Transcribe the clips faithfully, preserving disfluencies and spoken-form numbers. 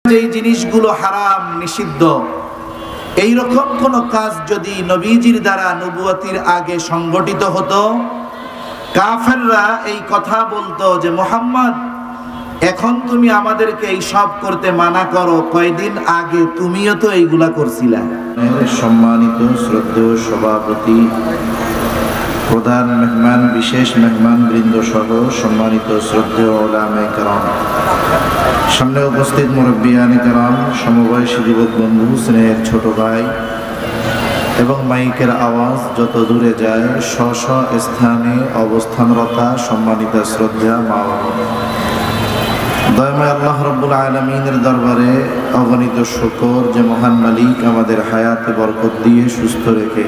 যেই জিনিসগুলো হারাম নিষিদ্ধ, এই রকম কোন কাজ যদি নবীজির দ্বারা নবুয়তির আগে সংগঠিত হতো, কাফেররা এই কথা বলতো যে মুহাম্মদ এখন তুমি আমাদেরকে এই সব করতে মানা করো, কয়দিন আগে তুমিও তো এইগুলা করছিলা। সম্মানিত শ্রদ্ধেয় সভাপতি, প্রধান মেহমান, বিশেষ মেহমান বৃন্দ সহ সম্মানিত শ্রদ্ধেয় উলামায়ে কেরাম, সামনে উপস্থিত মুরব্বিয়ানে কেরাম, সমবয়সী যুবক বন্ধু, স্নেহের ছোট ভাই এবং মাইকের আওয়াজ যত দূরে যায়, স্ব স্ব স্থানে অবস্থানরতা সম্মানিত শ্রদ্ধা মা, দয়াময় আল্লাহ রাব্বুল আলামিনের দরবারে অগণিত শুকর যে মহান মালিক আমাদের হায়াতে বরকত দিয়ে সুস্থ রেখে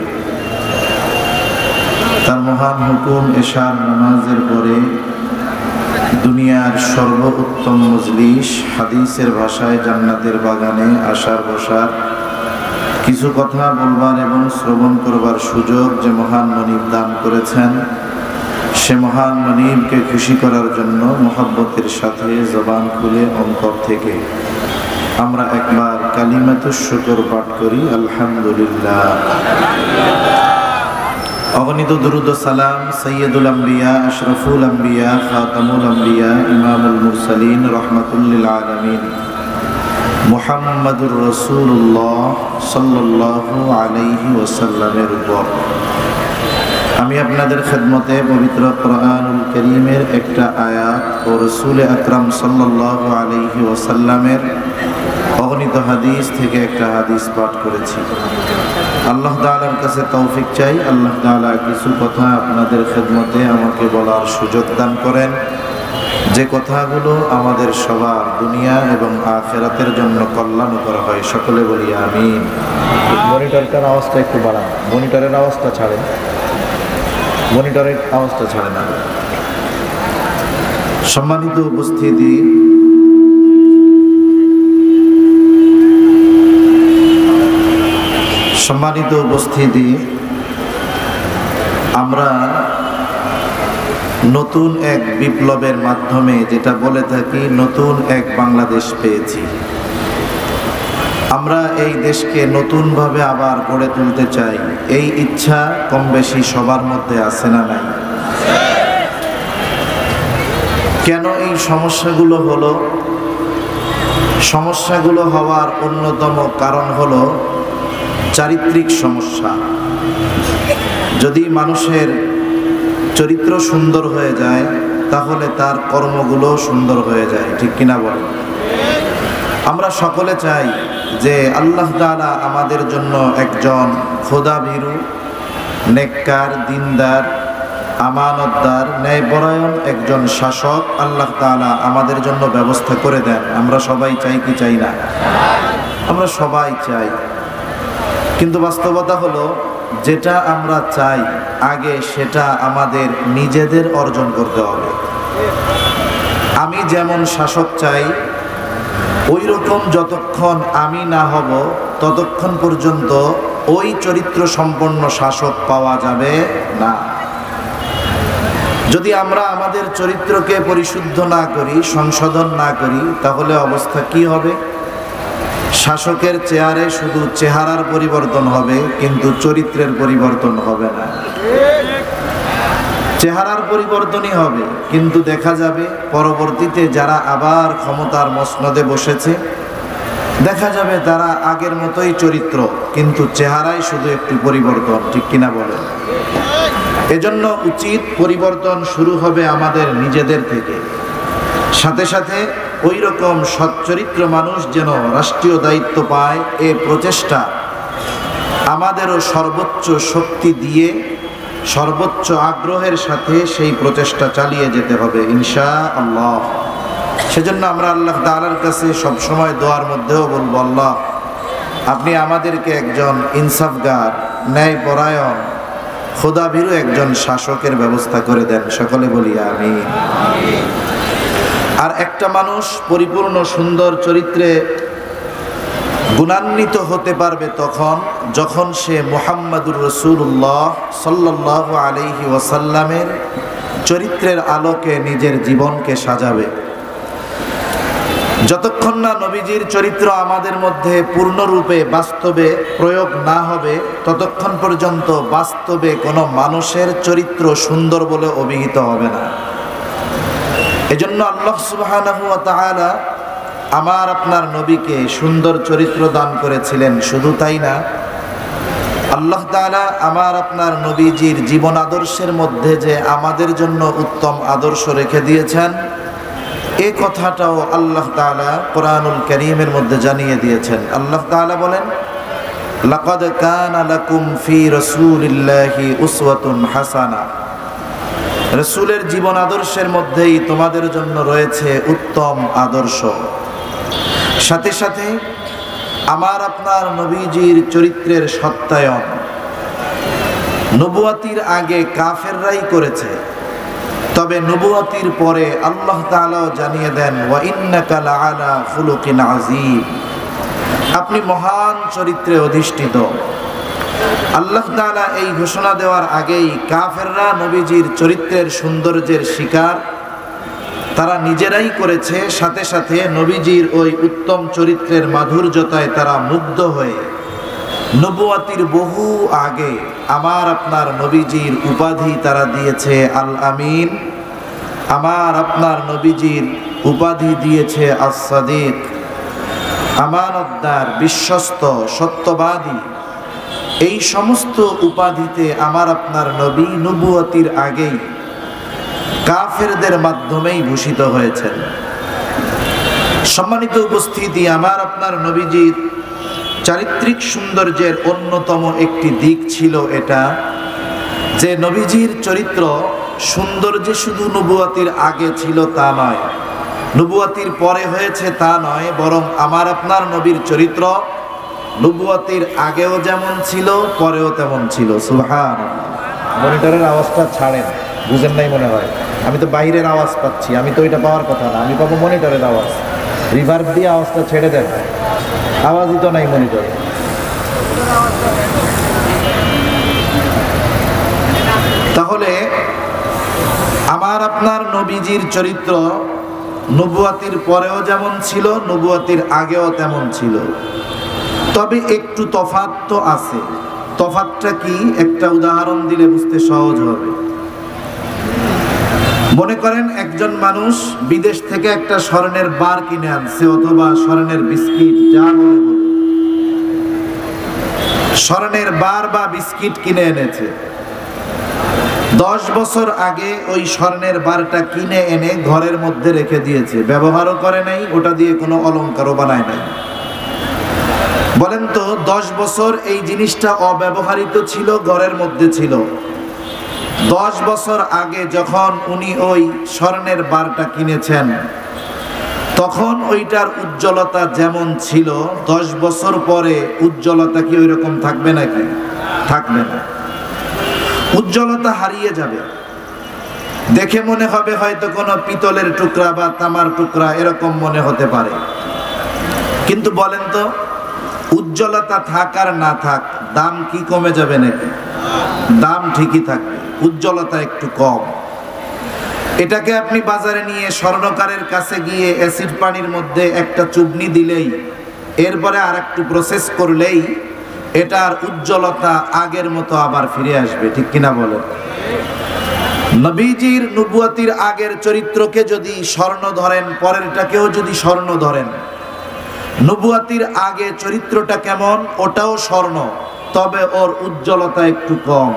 তার মহান হুকুম এশার নামাজের পরে দুনিয়ার সর্বোত্তম মজলিস, হাদিসের ভাষায় জান্নাতের বাগানে আসার বসার, কিছু কথা বলবার এবং শ্রবণ করবার সুযোগ যে মহান মনিব দান করেছেন, সে মহান মনিবকে খুশি করার জন্য মহব্বতের সাথে জবান খুলে অন্তর থেকে আমরা একবার কালিমাতুশ শুকর পাঠ করি, আলহামদুলিল্লাহ। অগণিত দুরুদ ও সালাম সৈয়দুল আম্বিয়া, আশরাফুল আম্বিয়া, খাতামুল আম্বিয়া, ইমামুল মুরসালিন, রহমাতুল লিল আলামিন মুহাম্মাদুর রাসূলুল্লাহ সাল্লাল্লাহু আলাইহি ওয়াসাল্লামের উপর। আমি আপনাদের খেদমতে পবিত্র কোরআনুল কারীমের একটা আয়াত ও রাসূল আকরাম সাল্লাল্লাহু আলাইহি ওয়াসাল্লামের অগণিত হাদিস থেকে একটা হাদিস পাঠ করেছি। আল্লাহ তাআলার কাছে তৌফিক চাই, আল্লাহ তাআলা কিছু কথা আপনাদের খেদমতে আমাকে বলার সুযোগ দান করেন, যে কথাগুলো আমাদের সবার দুনিয়া এবং আখিরাতের জন্য কল্যাণ করা হয়। সকলে বলি আমিন। মনিটরটার আওয়াজটা একটু বাড়ান, মনিটরের আওয়াজটা ছাড়েন, মনিটরের আওয়াজটা ছাড়ে না। সম্মানিত উপস্থিতি, সম্মানিত উপস্থিতি আমরা নতুন এক বিপ্লবের মাধ্যমে, যেটা বলে থাকি নতুন এক বাংলাদেশ পেয়েছি। আমরা এই দেশকে নতুনভাবে আবার গড়ে তুলতে চাই, এই ইচ্ছা কম বেশি সবার মধ্যে আছে না নাই? কেন এই সমস্যাগুলো হলো? সমস্যাগুলো হওয়ার অন্যতম কারণ হলো চারিত্রিক সমস্যা। যদি মানুষের চরিত্র সুন্দর হয়ে যায় তাহলে তার কর্মগুলো সুন্দর হয়ে যায়, ঠিক কিনা বলেন? আমরা সকলে চাই যে আল্লাহ তাআলা আমাদের জন্য একজন খোদাভীরু, নেককার, দিনদার, আমানতদার, ন্যায়পরায়ণ একজন শাসক আল্লাহ তাআলা আমাদের জন্য ব্যবস্থা করে দেন। আমরা সবাই চাই কি চাই না? আমরা সবাই চাই, কিন্তু বাস্তবতা হলো যেটা আমরা চাই আগে সেটা আমাদের নিজেদের অর্জন করতে হবে। আমি যেমন শাসক চাই, ওই রকম যতক্ষণ আমি না হব ততক্ষণ পর্যন্ত ওই চরিত্র সম্পন্ন শাসক পাওয়া যাবে না। যদি আমরা আমাদের চরিত্রকে পরিশুদ্ধ না করি, সংশোধন না করি, তাহলে অবস্থা কি হবে? শাসকের চেয়ারে শুধু চেহারার পরিবর্তন হবে, কিন্তু চরিত্রের পরিবর্তন হবে না। চেহারার পরিবর্তনই হবে, কিন্তু দেখা যাবে পরবর্তীতে যারা আবার ক্ষমতার মসনদে বসেছে, দেখা যাবে তারা আগের মতোই চরিত্র, কিন্তু চেহারায় শুধু একটু পরিবর্তন, ঠিক কিনা বলেন? এজন্য উচিত পরিবর্তন শুরু হবে আমাদের নিজেদের থেকে। সাথে সাথে ওই রকম সচ্চরিত্র মানুষ যেন রাষ্ট্রীয় দায়িত্ব পায়, এ প্রচেষ্টা আমাদেরও সর্বোচ্চ শক্তি দিয়ে সর্বোচ্চ আগ্রহের সাথে সেই প্রচেষ্টা চালিয়ে যেতে হবে ইনশাআল্লাহ। সেজন্য আমরা আল্লাহ তাআলার কাছে সবসময় দোয়ার মধ্যেও বলবো, আল্লাহ আপনি আমাদেরকে একজন ইনসাফগার, ন্যায়পরায়ণ, খোদাভীরু একজন শাসকের ব্যবস্থা করে দেন। সকলে বলি আমিন। আর একটা মানুষ পরিপূর্ণ সুন্দর চরিত্রে গুণান্বিত হতে পারবে তখন যখন সে মুহাম্মাদুর রাসূলুল্লাহ সাল্লাল্লাহু আলাইহি ওয়াসাল্লামের চরিত্রের আলোকে নিজের জীবনকে সাজাবে। যতক্ষণ না নবীজির চরিত্র আমাদের মধ্যে পূর্ণরূপে বাস্তবে প্রয়োগ না হবে ততক্ষণ পর্যন্ত বাস্তবে কোনো মানুষের চরিত্র সুন্দর বলে অভিহিত হবে না। এজন্য আল্লাহ সুবহানাহু ওয়া তাআলা আমার আপনার নবীকে সুন্দর চরিত্র দান করেছিলেন। শুধু তাই না, আল্লাহ তাআলা আমার আপনার নবীজির জীবন আদর্শের মধ্যে যে আমাদের জন্য উত্তম আদর্শ রেখে দিয়েছেন, এই কথাটাও আল্লাহ তাআলা কোরআনুল কারীমের মধ্যে জানিয়ে দিয়েছেন। আল্লাহ তাআলা বলেন, লাকাদ কানা লাকুম ফি রাসূলিল্লাহি উসওয়াতুন হাসানাহ। রাসূলের জীবন আদর্শের মধ্যেই তোমাদের জন্য রয়েছে উত্তম আদর্শ। সাথে সাথে আমার আপনার নবীজির চরিত্রের সত্যায়ন নবুয়াতির আগে কাফেররাই করেছে, তবে নবুয়াতির পরে আল্লাহ তাআলা জানিয়ে দেন, ওয়া ইন্নাকা লাআলা খুলুকিন আযীম, আপনি মহান চরিত্রে অধিষ্ঠিত। আল্লাহ তাআলা এই ঘোষণা দেওয়ার আগেই কাফেররা নবীজির চরিত্রের সৌন্দর্যের শিকার তারা নিজেরাই করেছে। সাথে সাথে নবীজির ওই উত্তম চরিত্রের মাধুর্যতায় তারা মুগ্ধ হয়ে নবুয়াতির বহু আগে আমার আপনার নবীজির উপাধি তারা দিয়েছে আল আমিন, আমার আপনার নবীজির উপাধি দিয়েছে আস-সাদিক, আমানতদার, বিশ্বস্ত, সত্যবাদী। এই সমস্ত উপাধিতে আমার আপনার নবী নবুয়াতির আগেই কাফেরদের মাধ্যমেই ভূষিত হয়েছেন। সম্মানিত উপস্থিতি, আমার আপনার নবীজির চারিত্রিক সৌন্দর্যের অন্যতম একটি দিক ছিল এটা যে নবীজির চরিত্র সৌন্দর্যে শুধু নবুয়াতির আগে ছিল তা নয়, নবুয়াতির পরে হয়েছে তা নয়, বরং আমার আপনার নবীর চরিত্র নবুয়াতির আগেও যেমন ছিল পরেও তেমন ছিল। সুবহানাল্লাহ। মনিটরের আওয়াজটা ছাড়েন, বুঝেন নাই মনে হয়। আমি তো বাইরের আওয়াজ পাচ্ছি, আমি তো এটা পাওয়ার কথা না, আমি পাবো মনিটরের আওয়াজ। রিভার্ব দিয়ে আওয়াজটা ছেড়ে দেন, আওয়াজই তো নাই মনিটরে। তাহলে আমার আপনার নবীজির চরিত্র নবুয়াতির পরেও যেমন ছিল নবুয়াতির আগেও তেমন ছিল, তবে একটু তফাৎ তো আছে। তফাৎটা কি? একটা উদাহরণ দিলে বুঝতে সহজ হবে। মনে করেন একজন মানুষ বিদেশ থেকে একটা স্বর্ণের বার কিনে আনছে অথবা স্বর্ণের বিস্কিট, যা বলে বলুন, স্বর্ণের বার বা বিস্কিট কিনে এনেছে। দশ বছর আগে ওই স্বর্ণের বারটা কিনে এনে ঘরের মধ্যে রেখে দিয়েছে, ব্যবহারও করে নাই, ওটা দিয়ে কোনো অলংকারও বানায় নাই। বলেন তো, দশ বছর এই জিনিসটা অব্যবহৃত ছিল, ঘরের মধ্যে ছিল। দশ বছর আগে যখন উনি ওই স্বর্ণের বারটা কিনেছেন তখন ওইটার উজ্জ্বলতা যেমন ছিল, দশ বছর পরে উজ্জ্বলতা কি ওই রকম থাকবে নাকি? থাকবে না, উজ্জ্বলতা হারিয়ে যাবে। দেখে মনে হবে হয়তো কোনো পিতলের টুকরা বা তামার টুকরা, এরকম মনে হতে পারে। কিন্তু বলেন তো, উজ্জ্বলতা থাক আর না থাক, দাম কি কমে যাবে নাকি? দাম ঠিকই থাকবে, উজ্জ্বলতা একটু কম। এটাকে আপনি বাজারে নিয়ে স্বর্ণকারের কাছে গিয়ে অ্যাসিড পানির মধ্যে একটা চুবনি দিলেই, এরপরে আর একটু প্রসেস করলেই এটার উজ্জ্বলতা আগের মতো আবার ফিরে আসবে, ঠিক কিনা বলেন? নবীজির নবুয়াতির আগের চরিত্রকে যদি স্বর্ণ ধরেন, পরেরটাকেও যদি স্বর্ণ ধরেন, নবুয়াতির আগে চরিত্রটা কেমন? ওটাও স্বর্ণ, তবে ওর উজ্জ্বলতা একটু কম।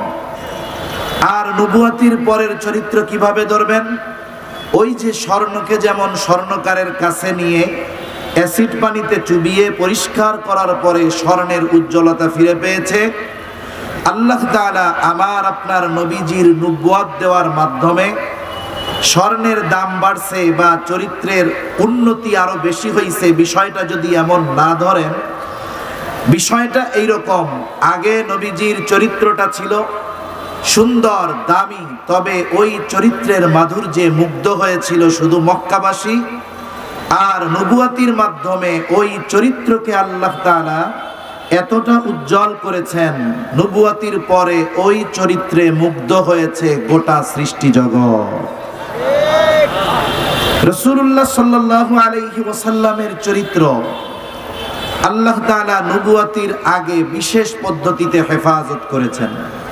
আর নবুয়াতির পরের চরিত্র কিভাবে ধরবেন? ওই যে স্বর্ণকে যেমন স্বর্ণকারের কাছে নিয়ে অ্যাসিড পানিতে চুবিয়ে পরিষ্কার করার পরে স্বর্ণের উজ্জ্বলতা ফিরে পেয়েছে, আল্লাহ তাআলা আমার আপনার নবীজির নবুয়াত দেওয়ার মাধ্যমে স্বর্ণের দাম বাড়ছে বা চরিত্রের উন্নতি আরো বেশি হয়েছে, বিষয়টা যদি এমন না ধরেন, বিষয়টা এইরকম। আগে নবীজির চরিত্রটা ছিল সুন্দর, দামি, তবে ওই চরিত্রের মাধুর্যে মুগ্ধ হয়েছিল শুধু মক্কাবাসী। আর নবুয়াতির মাধ্যমে ওই চরিত্রকে আল্লাহ তাআলা এতটা উজ্জ্বল করেছেন, নবুয়াতির পরে ওই চরিত্রে মুগ্ধ হয়েছে গোটা সৃষ্টি জগৎ। রাসূলুল্লাহ সাল্লাল্লাহু আলাইহি ওয়াসাল্লামের চরিত্র আল্লাহ তাআলা নবুয়তির আগে বিশেষ পদ্ধতিতে হেফাজত করেছেন।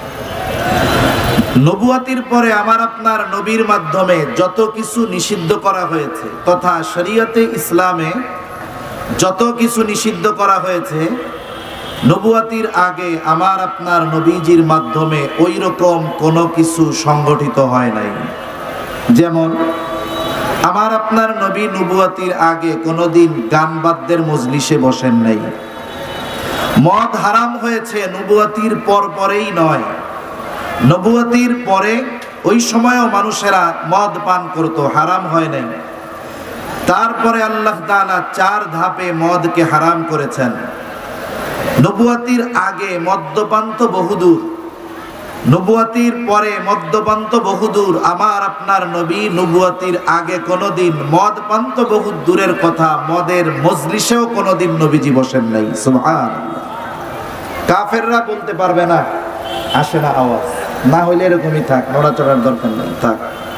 নবুয়তির পরে আমার আপনার নবীর মাধ্যমে যত কিছু নিষিদ্ধ করা হয়েছে তথা শরীয়তে ইসলামে যত কিছু নিষিদ্ধ করা হয়েছে, নবুয়তির আগে আমার আপনার নবীজির মাধ্যমে ওই রকম কোনো কিছু সংগঠিত হয় নাই। যেমন আমার আপনার নবী নবুয়তির আগে কোনোদিন গান বাদ্যের মজলিসে বসেন নাই। মদ হারাম হয়েছে নবুয়তির পর পরেই নয়, নবুয়তির পরে ওই সময়ও মানুষেরা মদ পান করত, হারাম হয় নাই। তারপরে আল্লাহ তাআলা চার ধাপে মদকে হারাম করেছেন। নবুয়তির আগে মদ্যপান তো বহুদূর, নবুয়তির পরে মদ্যপান তো বহুদূর, আমার আপনার নবী নবুয়তির আগে কোনোদিন মদ পান তো বহু দূরের কথা, মদের মজলিসেও কোনোদিন নবীজি বসেন নাই। সুবহানাল্লাহ। কাফেররা বলতে পারবে না, আসে না আওয়াজ, না হইলে এরকমই থাক, নড়াচড়ার দরকার নেই, থাক।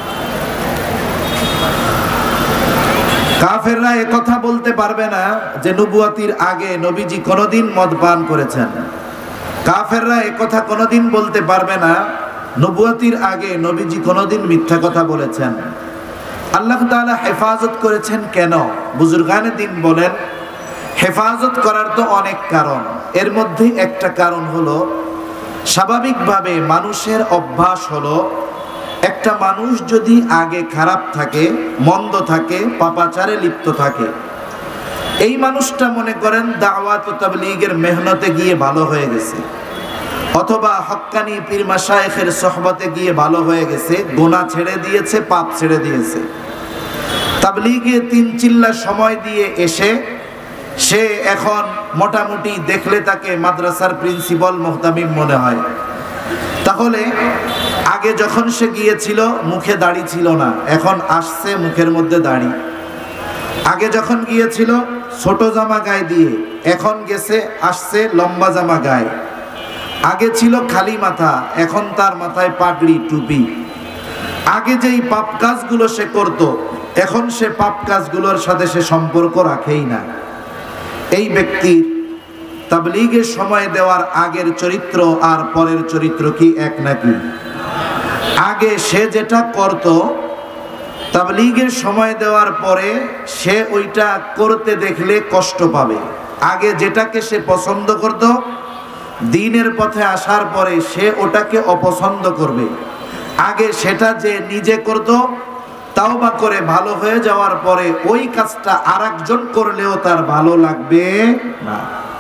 কাফেররা একথা বলতে পারবে না যে নবুয়তির আগে নবীজি কোনোদিন মদ পান করেছেন। কাফেররা একথা কোনোদিন বলতে পারবে না নবুয়তির আগে নবীজি কোনোদিন মিথ্যা কথা বলেছেন। আল্লাহ তাআলা হেফাজত করেছেন কেন? বুজুর্গানে দিন বলেন, হেফাজত করার তো অনেক কারণ, এর মধ্যে একটা কারণ হলো স্বাভাবিকভাবে মানুষের অভ্যাস হলো একটা মানুষ যদি আগে খারাপ থাকে, মন্দ থাকে, পাপাচারে লিপ্ত থাকে, এই মানুষটা মনে করেন দাওয়াত ও তাবলীগের মেহনতে গিয়ে ভালো হয়ে গেছে, অথবা হক্কানি পীর মাশায়েখের সোহবতে গিয়ে ভালো হয়ে গেছে, গুনাহ ছেড়ে দিয়েছে, পাপ ছেড়ে দিয়েছে। তাবলীগে তিন চিল্লা সময় দিয়ে এসে সে এখন মোটামুটি দেখলে তাকে মাদ্রাসার প্রিন্সিপাল মুহতামিম মনে হয়। তাহলে আগে যখন সে গিয়েছিল মুখে দাড়ি ছিল না, এখন আসছে মুখের মধ্যে দাড়ি। আগে যখন গিয়েছিল ছোট জামা গায়ে দিয়ে, এখন গেছে আসছে লম্বা জামা গায়ে। আগে ছিল খালি মাথা, এখন তার মাথায় পাগড়ি টুপি। আগে যেই পাপ কাজগুলো সে করত, এখন সে পাপ কাজগুলোর সাথে সে সম্পর্ক রাখেই না। এই ব্যক্তির তাবলীগের সময় দেওয়ার আগের চরিত্র আর পরের চরিত্র কি এক নাকি? আগে সে যেটা করত, তাবলীগের সময় দেওয়ার পরে সে ওইটা করতে দেখলে কষ্ট পাবে। আগে যেটাকে সে পছন্দ করত, দ্বীনের পথে আসার পরে সে ওটাকে অপছন্দ করবে। আগে সেটা যে নিজে করত, তাওবা করে ভালো হয়ে যাওয়ার পরে ওই কাজটা আরেকজন করলেও তার ভালো লাগবে না।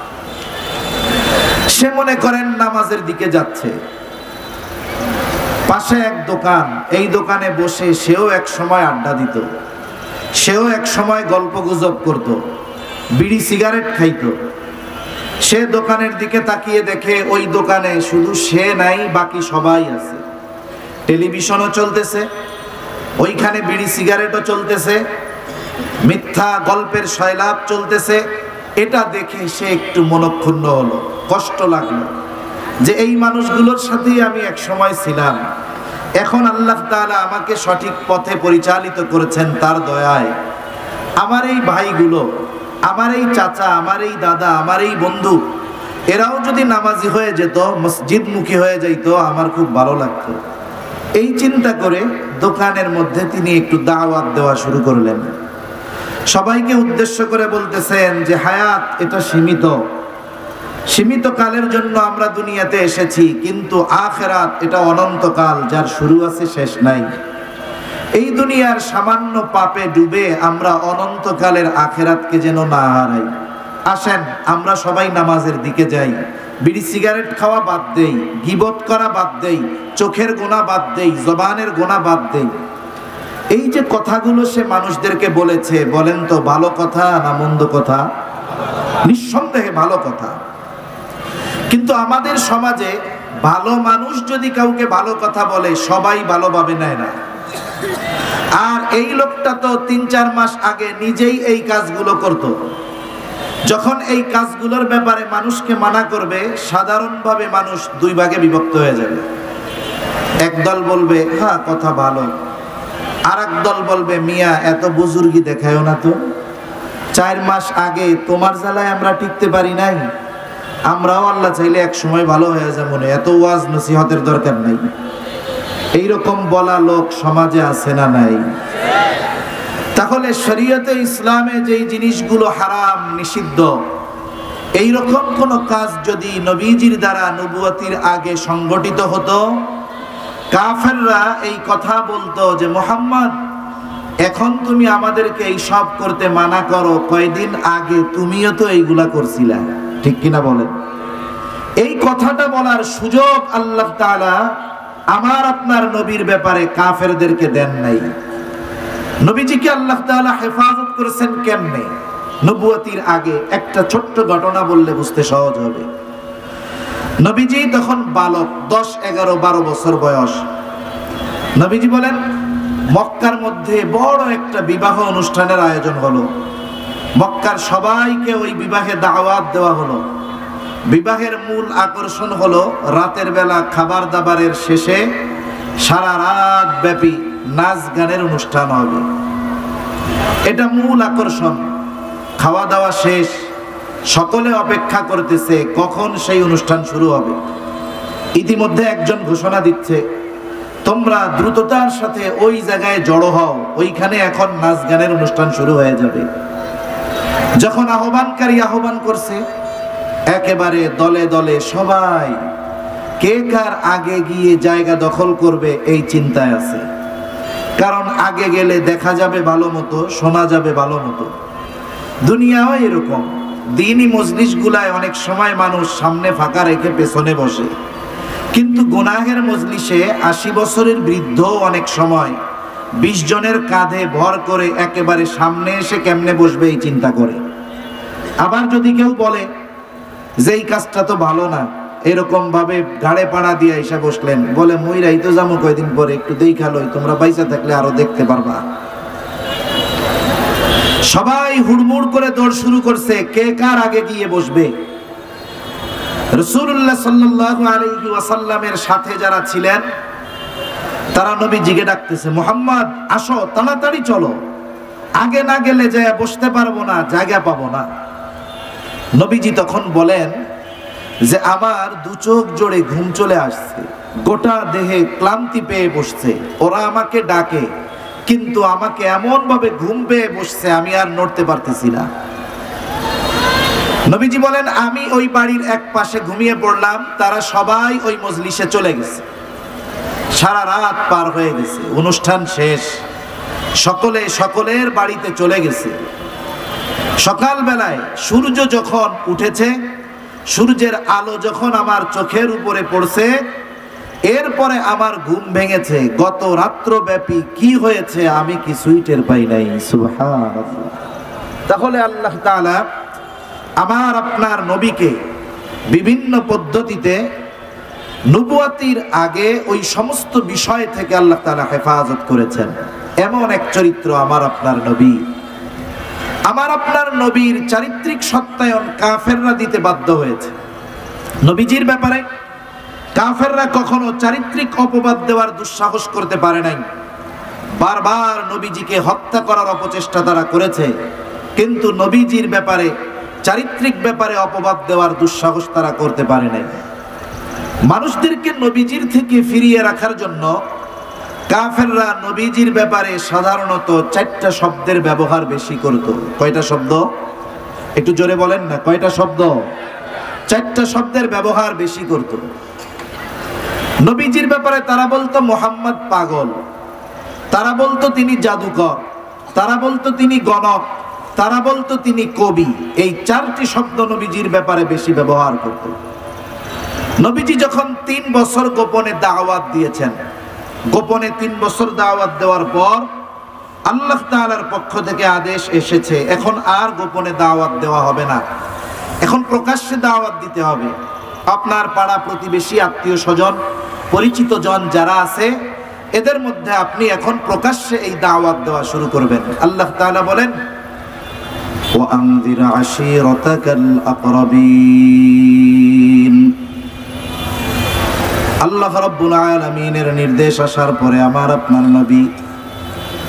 সে মনে করেন নামাজের দিকে যাচ্ছে, পাশে এক দোকান, এই দোকানে বসে সেও এক সময় আড্ডা দিত, সেও এক সময় গল্প গুজব করত, বিড়ি সিগারেট খাইতো। সে দোকানের দিকে তাকিয়ে দেখে ওই দোকানে শুধু সে নাই, বাকি সবাই আছে। টেলিভিশনও চলতেছে, ওইখানে বিড়ি সিগারেটও চলতেছে, মিথ্যা গল্পের সয়লাভ চলতেছে। এটা দেখে সে একটু মনক্ষুণ্ণ হলো, কষ্ট লাগলো যে এই মানুষগুলোর সাথেই আমি এক সময় ছিলাম, এখন আল্লাহ তাআলা আমাকে সঠিক পথে পরিচালিত করেছেন তার দয়ায়। আমার এই ভাইগুলো, আমার এই চাচা, আমার এই দাদা, আমার এই বন্ধু, এরাও যদি নামাজি হয়ে যেত, মসজিদমুখী হয়ে যাইতো, আমার খুব ভালো লাগতো। এই চিন্তা করে দোকানের মধ্যে তিনি একটু দাওয়াত দেওয়া শুরু করলেন। সবাইকে উদ্দেশ্য করে বলতেছেন যে হায়াত এটা সীমিত, সীমিত কালের জন্য আমরা দুনিয়াতে এসেছি, কিন্তু আখিরাত এটা অনন্তকাল, যার শুরু আছে শেষ নাই। এই দুনিয়ার সামান্য পাপে ডুবে আমরা অনন্তকালের আখিরাতকে যেন না হারাই। আসেন আমরা সবাই নামাজের দিকে যাই, বিড়ি সিগারেট খাওয়া বাদ দেই, গীবত করা বাদ দেই, চোখের গোনা বাদ দেই, জবানের গোনা বাদ দেই। এই যে কথাগুলো সে মানুষদেরকে বলেছে, বলেন তো ভালো কথা না মন্দ কথা? নিঃসন্দেহে ভালো কথা। কিন্তু আমাদের সমাজে ভালো মানুষ যদি কাউকে ভালো কথা বলে, সবাই ভালোভাবে নেয় না। আর এই লোকটা তো তিন চার মাস আগে নিজেই এই কাজগুলো করত। যখন এই কাজগুলোর ব্যাপারে মানুষকে মানা করবে, সাধারণভাবে মানুষ দুই ভাগে বিভক্ত হয়ে যাবে। একদল বলবে হ্যাঁ কথা ভালো, আর এক দল বলবে মিয়া এত বুজুর্গি দেখায়ও না তো, চার মাস আগে তোমার জ্বালায় আমরা টিকতে পারি নাই, আমরাও আল্লাহ চাইলে এক সময় ভালো হয়ে যাবো, এত ওয়াজ নসিহতের দরকার নাই। এইরকম বলা লোক সমাজে আছে না নাই? তাহলে শরীয়তে ইসলামে যেই জিনিসগুলো হারাম নিষিদ্ধ, এইরকম কোন কাজ যদি নবীজির দ্বারা নবুয়তির আগে সংগঠিত হতো, কাফেররা এই কথা বলতো যে মুহাম্মদ এখন তুমি আমাদেরকে এই সব করতে মানা করো, কয়দিন আগে তুমিও তো এইগুলা করছিলা, ঠিক কিনা বলেন? এই কথাটা বলার সুযোগ আল্লাহ তাআলা আমার আপনার নবীর ব্যাপারে কাফেরদেরকে দেন নাই। নবীজিকে আল্লাহ তাআলা হেফাজত করেছেন কেমনে? নবুয়তির আগে একটা ছোট্ট ঘটনা বললে বুঝতে সহজ হবে। নবীজি তখন বালক, দশ এগারো বারো বছর বয়স। নবীজি বলেন মক্কার মধ্যে বড় একটা বিবাহ অনুষ্ঠানের আয়োজন হলো। মক্কার সবাইকে ওই বিবাহে দাওয়াত দেওয়া হলো। বিবাহের মূল আকর্ষণ হলো রাতের বেলা খাবার দাবারের শেষে সারা রাত ব্যাপী নাচ গানের অনুষ্ঠান হবে। এটা মূল আকর্ষণ। খাওয়া দাওয়া শেষ, সকলে অপেক্ষা করতেছে কখন সেই অনুষ্ঠান শুরু হবে। ইতিমধ্যে একজন ঘোষণা দিচ্ছে তোমরা দ্রুততার সাথে ওই জায়গায় জড়ো হও, ওইখানে এখন নাচ গানের অনুষ্ঠান শুরু হয়ে যাবে। যখন আহ্বানকারী আহ্বান করছে, একেবারে দলে দলে সবাই কে কার আগে গিয়ে জায়গা দখল করবে এই চিন্তায় আছে। কারণ আগে গেলে দেখা যাবে ভালো মতো, শোনা যাবে ভালো মতো। দুনিয়াও এরকম, দ্বীনি মজলিসগুলায় অনেক সময় মানুষ সামনে ফাঁকা রেখে পেছনে বসে, কিন্তু গুনাহের মজলিসে আশি বছরের বৃদ্ধ অনেক সময় বিশ জনের কাঁধে ভর করে একেবারে সামনে এসে কেমনে বসবে এই চিন্তা করে। আবার যদি কেউ বলে যে এই কাজটা তো ভালো না, এরকম ভাবে ঘাড়ে পাড়া দিয়ে এসে বসলেন, বলে মইরাই তো যাবো কয়দিন পরে, একটু দেখা লই, তোমরা পয়সা থাকলে আরো দেখতে পারবা। সবাই হুড়মুড় করে দৌড় শুরু করছে কে কার আগে গিয়ে বসবে। রাসূলুল্লাহ সাল্লাল্লাহু আলাইহি ওয়াসাল্লামের সাথে যারা ছিলেন তারা নবীজিকে ডাকতেছে, মুহাম্মদ আসো, তাড়াতাড়ি চলো, আগে না গেলে যায় বসতে পারবো না, জায়গা পাবো না। নবীজি তখন বলেন যে আমার দু চোখ জোড়ে ঘুম চলে আসছে, গোটা দেহে ক্লান্তি পেয়ে বসছে, ওরা আমাকে ডাকে কিন্তু আমাকে এমন ভাবে ঘুম পেয়ে বসছে আমি আর নড়তে পারতেছি না। নবীজি বলেন আমি ওই বাড়ির এক পাশে ঘুমিয়ে পড়লাম, তারা সবাই ওই মজলিসে চলে গেছে। সারা রাত পার হয়ে গেছে, অনুষ্ঠান শেষ, সকলে সকলের বাড়িতে চলে গেছে। সকাল বেলায় সূর্য যখন উঠেছে, সূর্যের আলো যখন আমার চোখের উপরে পড়ছে, এরপরে আমার ঘুম ভেঙেছে। গত রাত্র ব্যাপী কি হয়েছে আমি কিছুই টের পাই নাই। সুবহানাল্লাহ। তাহলে আল্লাহ তাআলা আমার আপনার নবীকে বিভিন্ন পদ্ধতিতে নবুয়তির আগে ওই সমস্ত বিষয় থেকে আল্লাহ তাআলা হেফাজত করেছেন। এমন এক চরিত্র আমার আপনার নবী। আমার আপনার নবীর চারিত্রিক সত্যায়ন কাফেররা দিতে বাধ্য হয়েছে। নবীজির ব্যাপারে কাফেররা কখনো চারিত্রিক অপবাদ দেওয়ার দুঃসাহস করতে পারে নাই। বারবার নবীজিকে হত্যা করার অপচেষ্টা তারা করেছে, কিন্তু নবীজির ব্যাপারে চারিত্রিক ব্যাপারে অপবাদ দেওয়ার দুঃসাহস তারা করতে পারে নাই। মানুষদেরকে নবীজির থেকে ফিরিয়ে রাখার জন্য কাফেররা নবীজির ব্যাপারে সাধারণত চারটা শব্দের ব্যবহার বেশি করত। কয়টা শব্দ? একটু জোরে বলেন না, কয়টা শব্দ? চারটা শব্দের ব্যবহার বেশি করত। নবীজির ব্যাপারে তারা বলতো মুহাম্মদ পাগল, তারা বলতো তিনি জাদুকর, তারা বলতো তিনি গণক, তারা বলতো তিনি কবি। এই চারটি শব্দ নবীজির ব্যাপারে বেশি ব্যবহার করত। নবীজি যখন তিন বছর গোপনে দাওয়াত দিয়েছেন, গোপনে তিন বছর দাওয়াত দেওয়ার পর আল্লাহ তাআলার পক্ষ থেকে আদেশ এসেছে এখন আর গোপনে দাওয়াত দেওয়া হবে না, এখন প্রকাশ্যে দাওয়াত দিতে হবে। আপনার পাড়া প্রতিবেশী, আত্মীয় স্বজন, পরিচিত জন যারা আছে এদের মধ্যে আপনি এখন প্রকাশ্যে এই দাওয়াত দেওয়া শুরু করবেন। আল্লাহ তাআলা বলেন ওয়ানযির আশীরাতাকাল আকরাবিন। আল্লাহ রাব্বুল আলামিনের নির্দেশ আসার পরে আমার আপনার নবী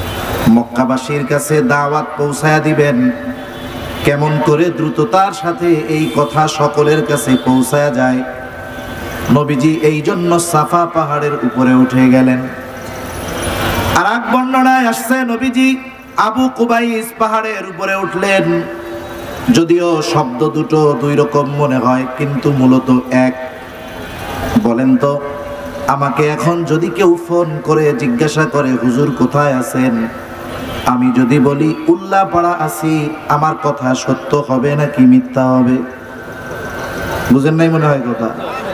মক্কাবাসীর কাছে দাওয়াত পৌঁছায়া দিবেন। কেমন করে দ্রুততার সাথে এই কথা সকলের কাছে পৌঁছায়া যায়, নবীজি এই জন্য সাফা পাহাড়ের উপরে উঠে গেলেন। আর এক বর্ণনায় আসছে নবীজি আবু কুবাইস পাহাড়ের উপরে উঠলেন। যদিও শব্দ দুটো দুই রকম মনে হয়, কিন্তু মূলত এক। বলেন তো, আমাকে এখন যদি কেউ ফোন করে জিজ্ঞাসা করে হুজুর কোথায় আছেন, আমি যদি বলি উল্লাপাড়া আছি, আমার কথা সত্য হবে নাকি মিথ্যা হবে? বুঝেন নাই মনে হয় কথা।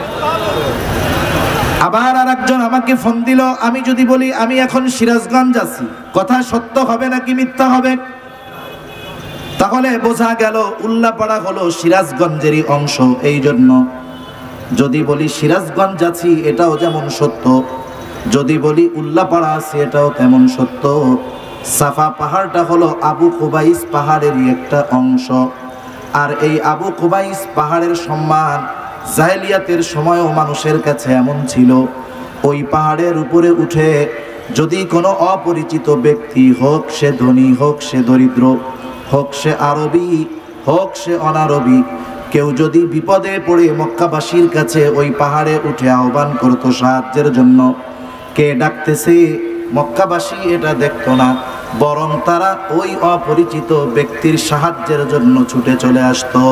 আবার আর একজন আমাকে ফোন দিল, আমি যদি বলি আমি এখন সিরাজগঞ্জ আছি, কথা সত্য হবে নাকি মিথ্যা হবে? তাহলে বোঝা গেল উল্লাপাড়া হলো সিরাজগঞ্জেরই অংশ। এই জন্য যদি বলি সিরাজগঞ্জ আছি এটাও যেমন সত্য, যদি বলি উল্লাপাড়া আছি এটাও তেমন সত্য। সাফা পাহাড়টা হলো আবু কুবাইস পাহাড়েরই একটা অংশ। আর এই আবু কুবাইস পাহাড়ের সম্মান জাহেলিয়াতের সময়ও মানুষের কাছে এমন ছিল, ওই পাহাড়ের উপরে উঠে যদি কোনো অপরিচিত ব্যক্তি, হোক সে ধনী হোক সে দরিদ্র, হোক সে আরবি হোক সে অনারবি, কেউ যদি বিপদে পড়ে মক্কাবাসীর কাছে ওই পাহাড়ে উঠে আহ্বান করত সাহায্যের জন্য, কে ডাকতেছে মক্কাবাসী এটা দেখতো না, বরং তারা ওই অপরিচিত ব্যক্তির সাহায্যের জন্য ছুটে চলে আসতো।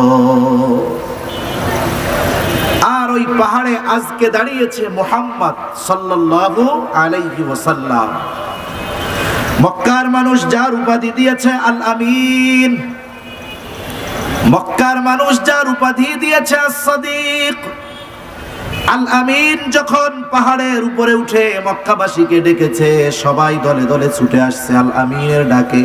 আর ওই পাহাড়ে আজকে দাঁড়িয়েছে মুহাম্মদ সাল্লাল্লাহু আলাইহি ওয়াসাল্লাম। মক্কার মানুষ যার উপাধি দিয়েছে আল আমিন, মক্কার মানুষ যার উপাধি দিয়েছে আস-সাদিক। আল আমিন যখন পাহাড়ের উপরে উঠে মক্কাবাসীকে ডেকেছে, সবাই দলে দলে ছুটে আসছে আল আমিনের ডাকে।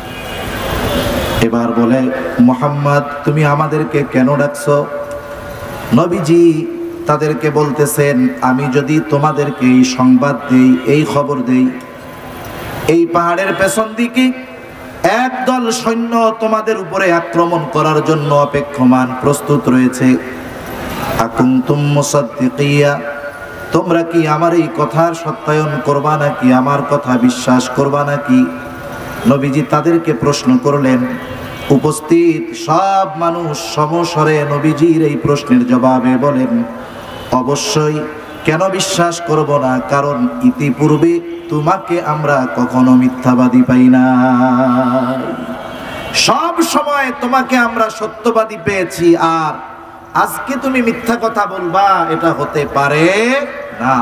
এবার বলে, মুহাম্মদ তুমি আমাদেরকে কেন ডাকছো? নবীজি তাদেরকে বলতেছেন, আমি যদি তোমাদেরকে এই সংবাদ দেই, এই খবর দেই, এই পাহাড়ের পেছন দিকে একদল সৈন্য তোমাদের উপরে আক্রমণ করার জন্য অপেক্ষমান, প্রস্তুত রয়েছে। আকুনতুম মুসাদ্দিকিয়া, তোমরা কি আমার এই কথার সত্যায়ন করবা নাকি আমার কথা বিশ্বাস করবা নাকি? নবীজি তাদেরকে প্রশ্ন করলেন। উপস্থিত সব মানুষ সমস্বরে নবীজির এই প্রশ্নের জবাবে বলেন, অবশ্যই, কেন বিশ্বাস করব না? কারণ ইতিপূর্বে তোমাকে আমরা কখনো মিথ্যাবাদী পাই না, সব সময় তোমাকে আমরা সত্যবাদী পেয়েছি, আর আজকে তুমি মিথ্যা কথা বলবা এটা হতে পারে না।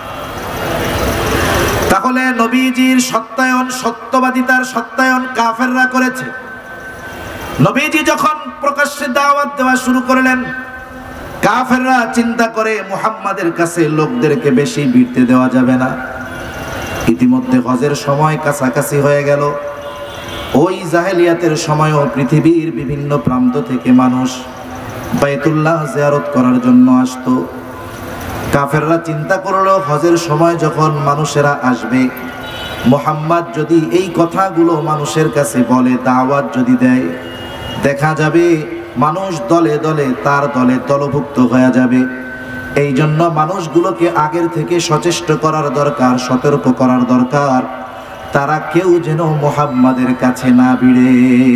তাহলে নবীজির সত্যায়ন, সত্যবাদিতার সত্যায়ন কাফেররা করেছে। নবীজি যখন প্রকাশ্যে দাওয়াত দেওয়া শুরু করলেন, কাফেররা চিন্তা করে মুহাম্মাদের কাছে লোকদেরকে বেশি ভিড়তে দেওয়া যাবে না। ইতিমধ্যে হজের সময় কাছাকাছি হয়ে গেল। ওই জাহেলিয়াতের সময়ও পৃথিবীর বিভিন্ন প্রান্ত থেকে মানুষ বাইতুল্লাহ জিয়ারত করার জন্য আসতো। কাফেররা চিন্তা করলো, হজের সময় যখন মানুষেরা আসবে, মুহাম্মদ যদি এই কথাগুলো মানুষের কাছে বলে, দাওয়াত যদি দেয়, দেখা যাবে মানুষ দলে দলে তার দলে দলভুক্ত হয়ে যাবে। এই জন্য মানুষগুলোকে আগের থেকে সচেষ্ট করার দরকার, সতর্ক করার দরকার, তারা কেউ যেন মুহাম্মাদের কাছে না ভিড়ে।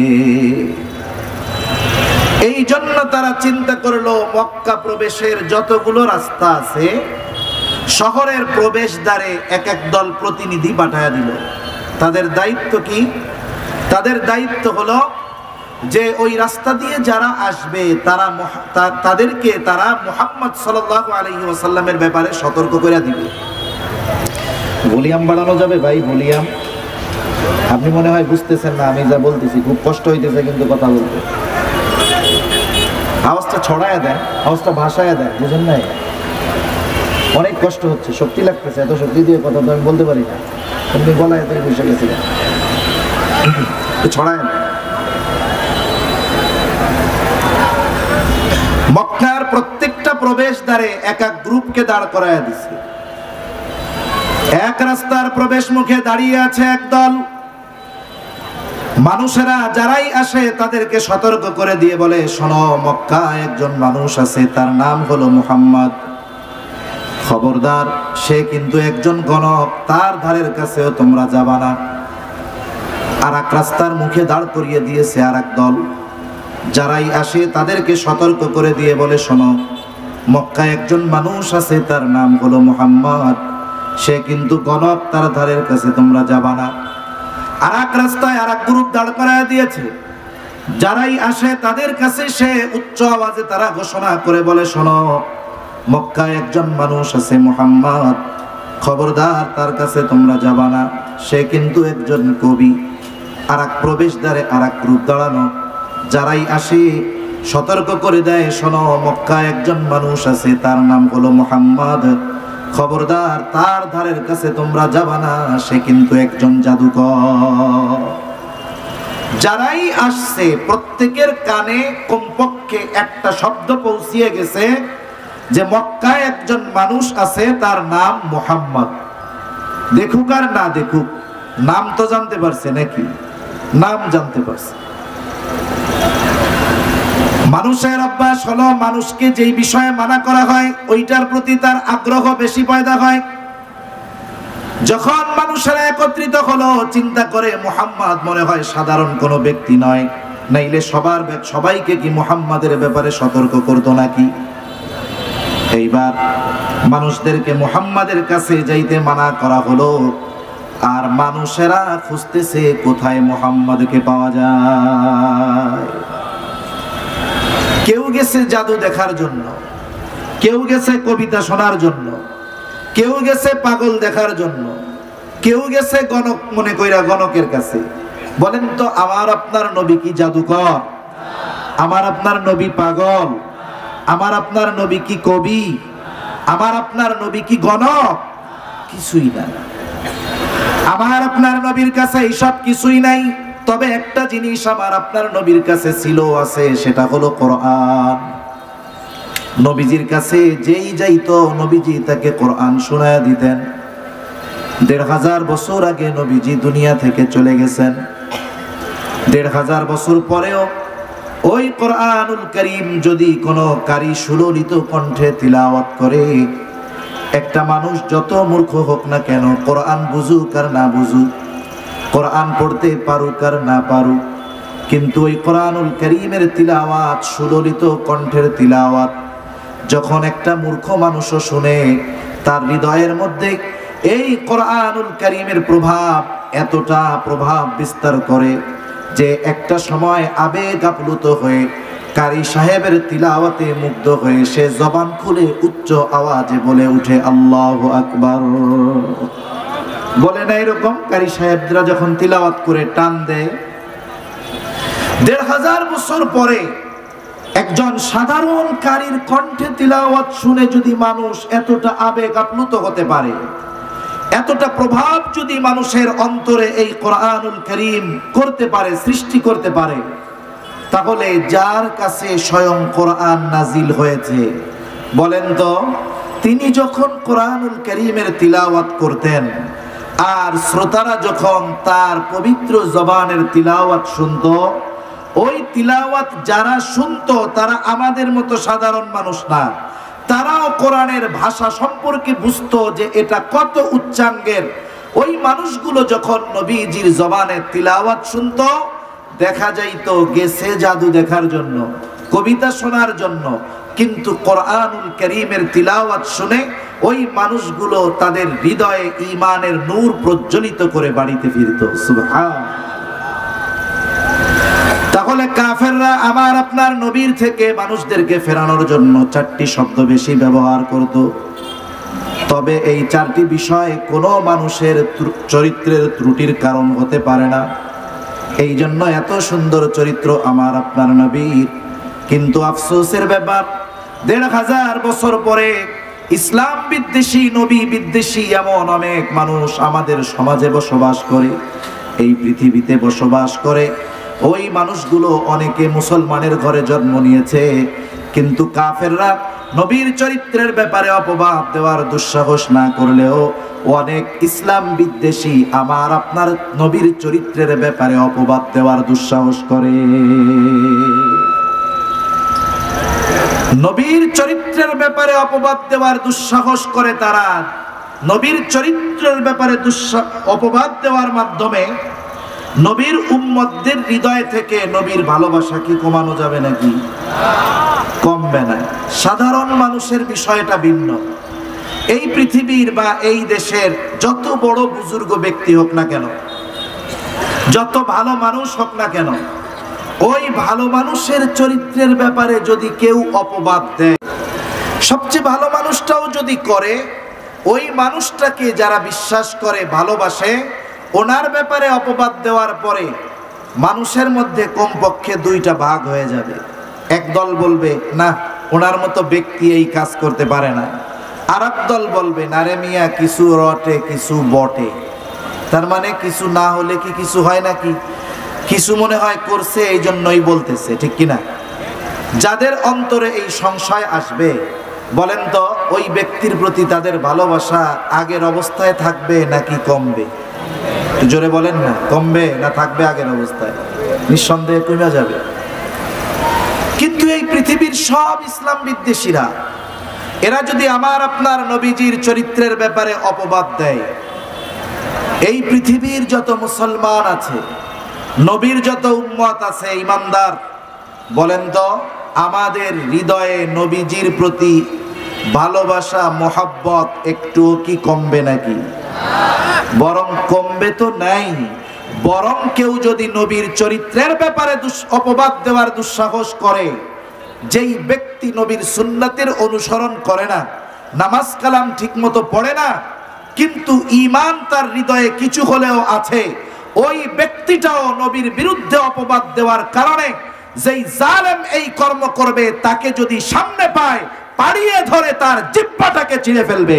এই জন্য তারা চিন্তা করলো, মক্কা প্রবেশের যতগুলো রাস্তা আছে, শহরের প্রবেশদ্বারে এক এক দল প্রতিনিধি পাঠায়া দিল। তাদের দায়িত্ব কি? তাদের দায়িত্ব হলো যে ওই রাস্তা দিয়ে যারা আসবে তারা তাদেরকে তারা মুহাম্মদ সাল্লাল্লাহু আলাইহি ওয়াসাল্লামের ব্যাপারে সতর্ক করে দিবে। ভলিউম বাড়ানো যাবে ভাই? ভলিউম আপনি মনে হয় বুঝতেছেন না আমি যা বলতেছি, খুব কষ্ট হইতেছে কিন্তু কথা বলতে। আওয়াজটা ছড়ায় দেন, আওয়াজটা ভাসায় দেন, বুঝেন নাই? অনেক কষ্ট হচ্ছে, শক্তি লাগতেছে, এত শক্তি দিয়ে কথা তো আমি বলতে পারি না। আপনি গলায় এত বসে গেছিলেন, ছড়ায় দেন। মক্কার প্রত্যেকটা প্রবেশদ্বারে এক এক গ্রুপকে দাঁড় করায় দিছে। এক রাস্তার প্রবেশ মুখে দাঁড়িয়ে আছে একদল মানুষেরা, যারাই আসে তাদেরকে সতর্ক করে দিয়ে বলে, শোনো, মক্কায় একজন মানুষ আছে, তার নাম হলো মুহাম্মদ। খবরদার, সে কিন্তু একজন গণক, তার ধারের কাছেও তোমরা যাবা না। আর এক রাস্তার মুখে দাঁড় করিয়ে দিয়েছে আর এক দল। যারাই আসে তাদেরকে সতর্ক করে দিয়ে বলে, শোনো, মক্কায় একজন মানুষ আছে, তার নাম হলো মুহাম্মদ, সে কিন্তু গণক, তার ধারের কাছে তোমরা যাবা না। আর এক রাস্তায় আর এক গ্রুপ দাঁড় করায় দিয়েছে। যারাই আসে তাদের কাছে সে উচ্চ আওয়াজে তারা ঘোষণা করে বলে, শোনো, মক্কায় একজন মানুষ আছে মুহাম্মদ, খবরদার, তার কাছে তোমরা যাবা না, সে কিন্তু একজন কবি। আর এক প্রবেশদ্বারে আর এক গ্রুপ দাঁড়ানো। যারাই আসে সতর্ক করে দেয়, শোনো, মক্কায় একজন মানুষ আছে, তার নাম হলো মুহাম্মদ, খবরদার, তার ধারের কাছে তোমরা যাবা না, সে কিন্তু একজন জাদুকর। যারাই আসছে প্রত্যেকের কানে কমপক্ষে একটা শব্দ পৌঁছিয়ে গেছে যে মক্কায় একজন মানুষ আছে, তার নাম মুহাম্মদ। দেখুক আর না দেখুক, নাম তো জানতে পারছে নাকি? নাম জানতে পারছে। মানুষের অভ্যাস হলো মানুষকে যেই বিষয়ে মানা করা হয় ওইটার প্রতি তার আগ্রহ বেশি পয়দা হয়। যখন মানুষেরা একত্রিত হলো, চিন্তা করে মুহাম্মদ মনে হয় সাধারণ কোনো ব্যক্তি নয়, নাইলে সবার সবাইকে কি মুহাম্মাদের ব্যাপারে সতর্ক করতো নাকি? এইবার মানুষদেরকে মুহাম্মাদের কাছে যাইতে মানা করা হলো, আর মানুষেরা খুঁজতেছে কোথায় মুহাম্মাদকে পাওয়া যায়। কেউ গেছে জাদু দেখার জন্য, কেউ গেছে কবিতা শোনার জন্য, কেউ গেছে পাগল দেখার জন্য, কেউ গেছে গণক মনে কইরা গণকের কাছে। বলেন তো, আমার আপনার নবী কি জাদুকর? আমার আপনার নবী পাগল? আমার আপনার নবী কি কবি? আমার আপনার নবী কি গণক? কিছুই না। আমার আপনার নবীর কাছে এইসব কিছুই নাই। তবে একটা জিনিস আমার আপনার নবীর কাছে ছিল, আছে, সেটা হলো কোরআন। নবীজির কাছে যেই যাইতো নবীজি তাকে কোরআন শোনায়া দিতেন। দেড় হাজার বছর আগে নবীজি দুনিয়া থেকে চলে গেছেন। দেড় হাজার বছর পরেও ওই কোরআনুল কারীম যদি কোনো কারি সুললিত কণ্ঠে তিলাওয়াত করে, একটা মানুষ যত মূর্খ হোক না কেন, কোরআন বুঝুক আর না বুঝুক, কোরআন পড়তে পারুক আর না পারুক, কিন্তু ওই কোরআনুল কারীমের তিলাওয়াত, সুললিত কণ্ঠের তিলাওয়াত যখন একটা মূর্খ মানুষও শুনে, তার হৃদয়ের মধ্যে এই কোরআনুল কারীমের প্রভাব এতটা প্রভাব বিস্তার করে যে একটা সময় আবেগ আপ্লুত হয়ে কারি সাহেবের তিলাওয়াতে মুগ্ধ হয়ে সে জবান খুলে উচ্চ আওয়াজে বলে উঠে, আল্লাহু আকবার। বলে না এরকম? কারি সাহেবরা যখন তিলাওয়াত করে টান দেয়, দেড় হাজার বছর পরে একজন সাধারণ কারির কণ্ঠে তিলাওয়াত শুনে যদি মানুষ এতটা আবেগ আপ্লুত হতে পারে, এতটা প্রভাব যদি মানুষের অন্তরে এই কোরআনুল কারীম করতে পারে, সৃষ্টি করতে পারে, তাহলে যার কাছে স্বয়ং কোরআন নাজিল হয়েছে, বলেন তো, তিনি যখন কোরআনুল কারীমের তিলাওয়াত করতেন আর শ্রোতারা যখন তার পবিত্র জবানের তিলাওয়াত শুনত, ওই তিলাওয়াত যারা শুনতো তারা আমাদের মতো সাধারণ মানুষ না, তারাও কোরআনের ভাষা সম্পর্কে বুঝতো যে এটা কত উচ্চাঙ্গের। ওই মানুষগুলো যখন নবীজির জবানে তিলাওয়াত শুনতো, দেখা যাইতো গেছে জাদু দেখার জন্য, কবিতা শোনার জন্য, কিন্তু কোরআনুল কারীমের তিলাওয়াত শুনে ওই মানুষগুলো তাদের হৃদয়ে ঈমানের নূর প্রজ্বলিত করে বাড়িতে ফিরতো। সুবহানাল্লাহ। তাহলে কাফেররা আমার আপনার নবীর থেকে মানুষদেরকে ফেরানোর জন্য চারটি শব্দ বেশি ব্যবহার করত। তবে এই চারটি বিষয় কোনো মানুষের চরিত্রের ত্রুটির কারণ হতে পারে না। এই জন্য এত সুন্দর চরিত্র আমার আপনার নবীর। কিন্তু আফসোসের ব্যাপার, দেড় হাজার বছর পরে ইসলাম বিদ্বেষী, নবী বিদ্বেষী এমন অনেক মানুষ আমাদের সমাজে বসবাস করে, এই পৃথিবীতে বসবাস করে। ওই মানুষগুলো অনেকে মুসলমানের ঘরে জন্ম নিয়েছে, কিন্তু কাফেররা নবীর চরিত্রের ব্যাপারে অপবাদ দেওয়ার দুঃসাহস না করলেও অনেক ইসলাম বিদ্বেষী আমার আপনার নবীর চরিত্রের ব্যাপারে অপবাদ দেওয়ার দুঃসাহস করে। নবীর চরিত্রের ব্যাপারে অপবাদ দেওয়ার দুঃসাহস করে তারা। নবীর চরিত্রের ব্যাপারে অপবাদ দেওয়ার মাধ্যমে নবীর উম্মতদের হৃদয় থেকে নবীর ভালোবাসা কি কমানো যাবে নাকি? কমবে না। সাধারণ মানুষের বিষয়টা ভিন্ন। এই পৃথিবীর বা এই দেশের যত বড় বুজুর্গ ব্যক্তি হোক না কেন, যত ভালো মানুষ হোক না কেন, ওই ভালো মানুষের চরিত্রের ব্যাপারে যদি কেউ অপবাদ দেয়, সবচেয়ে ভালো মানুষটাও যদি করে, ওই মানুষটাকে যারা বিশ্বাস করে ভালোবাসে, ওনার ব্যাপারে অপবাদ দেওয়ার পরে মানুষের মধ্যে কমপক্ষে দুইটা ভাগ হয়ে যাবে। একদল বলবে না, ওনার মতো ব্যক্তি এই কাজ করতে পারে না। আর দল বলবে না রে মিয়া, কিছু রটে কিছু বটে। তার মানে কিছু না হলে কি কিছু হয় নাকি? কিছু মনে হয় করছে, এই জন্যই বলতেছে, ঠিক কিনা? যাদের অন্তরে এই সংশয় আসবে, বলেন তো ওই ব্যক্তির প্রতি তাদের ভালোবাসা আগের অবস্থায় থাকবে নাকি কমবে? জোরে বলেন না, কমবে না থাকবে আগের অবস্থায়? নিঃসন্দেহে কমে যাবে। কিন্তু এই পৃথিবীর সব ইসলাম বিদ্বেষীরা, এরা যদি আমার আপনার নবীজির চরিত্রের ব্যাপারে অপবাদ দেয়, এই পৃথিবীর যত মুসলমান আছে, নবীর যত উম্মত আছে ইমানদার, বলেন তো আমাদের হৃদয়ে নবীজির প্রতি ভালোবাসা মোহাব্বত একটু কি কমবে নাকি? বরং কমবে তো নাই। বরং কেউ যদি নবীর চরিত্রের ব্যাপারে অপবাদ দেওয়ার দুঃসাহস করে, যেই ব্যক্তি নবীর সুন্নাতের অনুসরণ করে না, নামাজ কালাম ঠিক মতো পড়ে না, কিন্তু ঈমান তার হৃদয়ে কিছু হলেও আছে, ওই ব্যক্তিটাও নবীর বিরুদ্ধে অপবাদ দেওয়ার কারণে যেই জালেম এই কর্ম করবে, তাকে যদি সামনে পায়, পাড়িয়ে ধরে তার জিহ্বাটাকে ছিঁড়ে ফেলবে।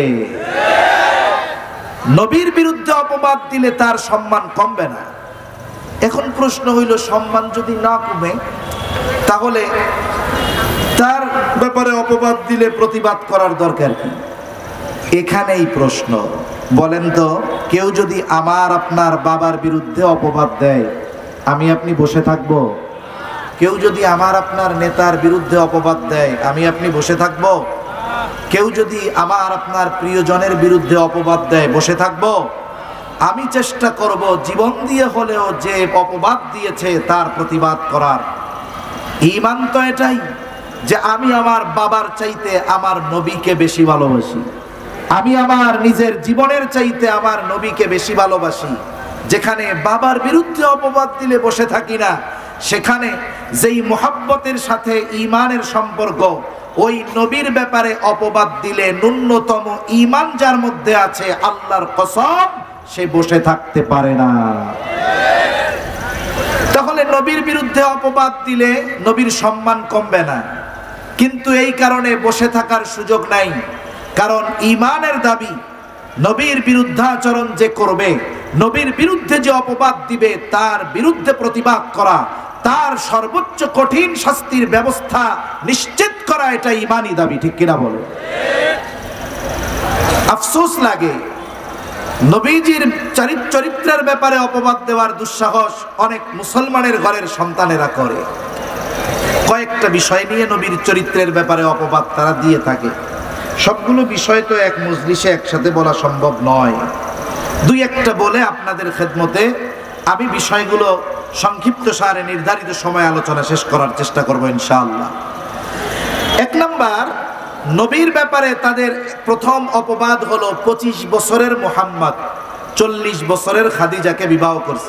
নবীর বিরুদ্ধে অপবাদ দিলে তার সম্মান কমবে না। এখন প্রশ্ন হইল, সম্মান যদি না কমে, তাহলে তার ব্যাপারে অপবাদ দিলে প্রতিবাদ করার দরকার কি? এখানেই প্রশ্ন। বলেন তো, কেউ যদি আমার আপনার বাবার বিরুদ্ধে অপবাদ দেয়, আমি আপনি বসে থাকব? কেউ যদি আমার আপনার নেতার বিরুদ্ধে অপবাদ দেয়, আমি আপনি বসে থাকব? কেউ যদি আমার আপনার প্রিয়জনের বিরুদ্ধে অপবাদ দেয়, বসে থাকব? আমি চেষ্টা করব জীবন দিয়ে হলেও যে অপবাদ দিয়েছে তার প্রতিবাদ করার। ঈমান তো এটাই যে আমি আমার বাবার চাইতে আমার নবীকে বেশি ভালোবাসি, আমি আমার নিজের জীবনের চাইতে আমার নবীকে বেশি ভালোবাসি। যেখানে বাবার বিরুদ্ধে অপবাদ দিলে বসে থাকি না, সেখানে যেই মুহাব্বতের সাথে ঈমানের সম্পর্ক, ওই নবীর ব্যাপারে অপবাদ দিলে ন্যূনতম ঈমান যার মধ্যে আছে, আল্লাহর কসম, সে বসে থাকতে পারে না। তাহলে নবীর বিরুদ্ধে অপবাদ দিলে নবীর সম্মান কমবে না, কিন্তু এই কারণে বসে থাকার সুযোগ নাই। কারণ ঈমানের দাবি, নবীর বিরুদ্ধাচরণ যে করবে, নবীর বিরুদ্ধে যে অপবাদ দিবে, তার বিরুদ্ধে প্রতিবাদ করা, তার সর্বোচ্চ কঠিন শাস্তির ব্যবস্থা নিশ্চিত করা, এটা ঈমানি দাবি, ঠিক কিনা বলে? আফসোস লাগে, নবীজির চরিত্রের ব্যাপারে অপবাদ দেওয়ার দুঃসাহস অনেক মুসলমানের ঘরের সন্তানেরা করে। কয়েকটা বিষয় নিয়ে নবীর চরিত্রের ব্যাপারে অপবাদ তারা দিয়ে থাকে। সবগুলো বিষয় তো এক মজলিসে একসাথে বলা সম্ভব নয়। দুই একটা বলে আপনাদের খেদমতে আমি বিষয়গুলো সংক্ষিপ্ত সারে নির্ধারিত সময় আলোচনা শেষ করার চেষ্টা করব ইনশাআল্লাহ। এক নাম্বার, নবীর ব্যাপারে তাদের প্রথম অপবাদ হলো পঁচিশ বছরের মুহাম্মদ চল্লিশ বছরের খাদিজাকে বিবাহ করছে।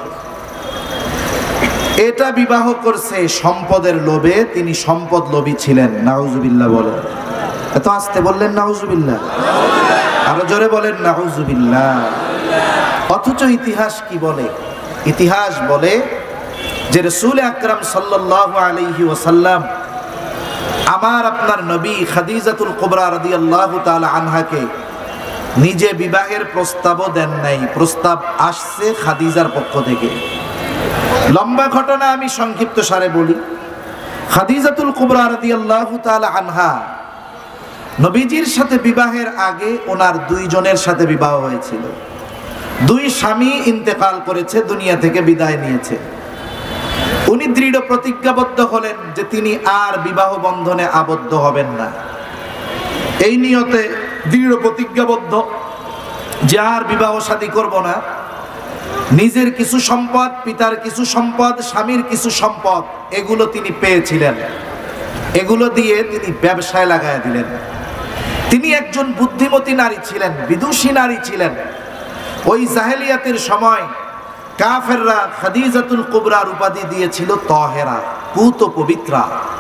এটা বিবাহ করছে সম্পদের লোভে, তিনি সম্পদ লোভী ছিলেন। নাউজুবিল্লাহ বলেন। এত আস্তে বললেন নাউজুবিল্লাহ, আরো জোরে বলেন নাউজুবিল্লাহ। অথচ ইতিহাস কি বলে? ইতিহাস বলে যে রাসূল আকরাম সাল্লাল্লাহু আলাইহি ওয়াসাল্লাম আমার আপনার নবী খাদিজাতুল কুবরা রাদিয়াল্লাহু তাআলা আনহাকে নিজে বিবাহের প্রস্তাবও দেন নাই, প্রস্তাব আসছে খাদিজার পক্ষ থেকে। লম্বা ঘটনা আমি সংক্ষিপ্ত সারে বলি। খাদিজাতুল কুবরা রাদিয়াল্লাহু তাআলা আনহা নবীজির সাথে বিবাহের আগে ওনার দুইজনের সাথে বিবাহ হয়েছিল। দুই স্বামী ইন্তেকাল করেছে, দুনিয়া থেকে বিদায় নিয়েছে। উনি দৃঢ় প্রতিজ্ঞাবদ্ধ হলেন যে তিনি আর বিবাহ বন্ধনে আবদ্ধ হবেন না। এই নিয়তে দৃঢ় প্রতিজ্ঞাবদ্ধ যে আর বিবাহ শাদী করব না। নিজের কিছু সম্পদ, পিতার কিছু সম্পদ, স্বামীর কিছু সম্পদ, এগুলো তিনি পেয়েছিলেন। এগুলো দিয়ে তিনি ব্যবসায় লাগায় দিলেন। তিনি একজন বুদ্ধিমতী নারী ছিলেন, বিদুষী নারী ছিলেন। ওই জাহেলিয়াতের সময় কাফেররা খাদিজাতুল কুবরার উপাধি দিয়েছিল তহেরা, পুত পবিত্রা।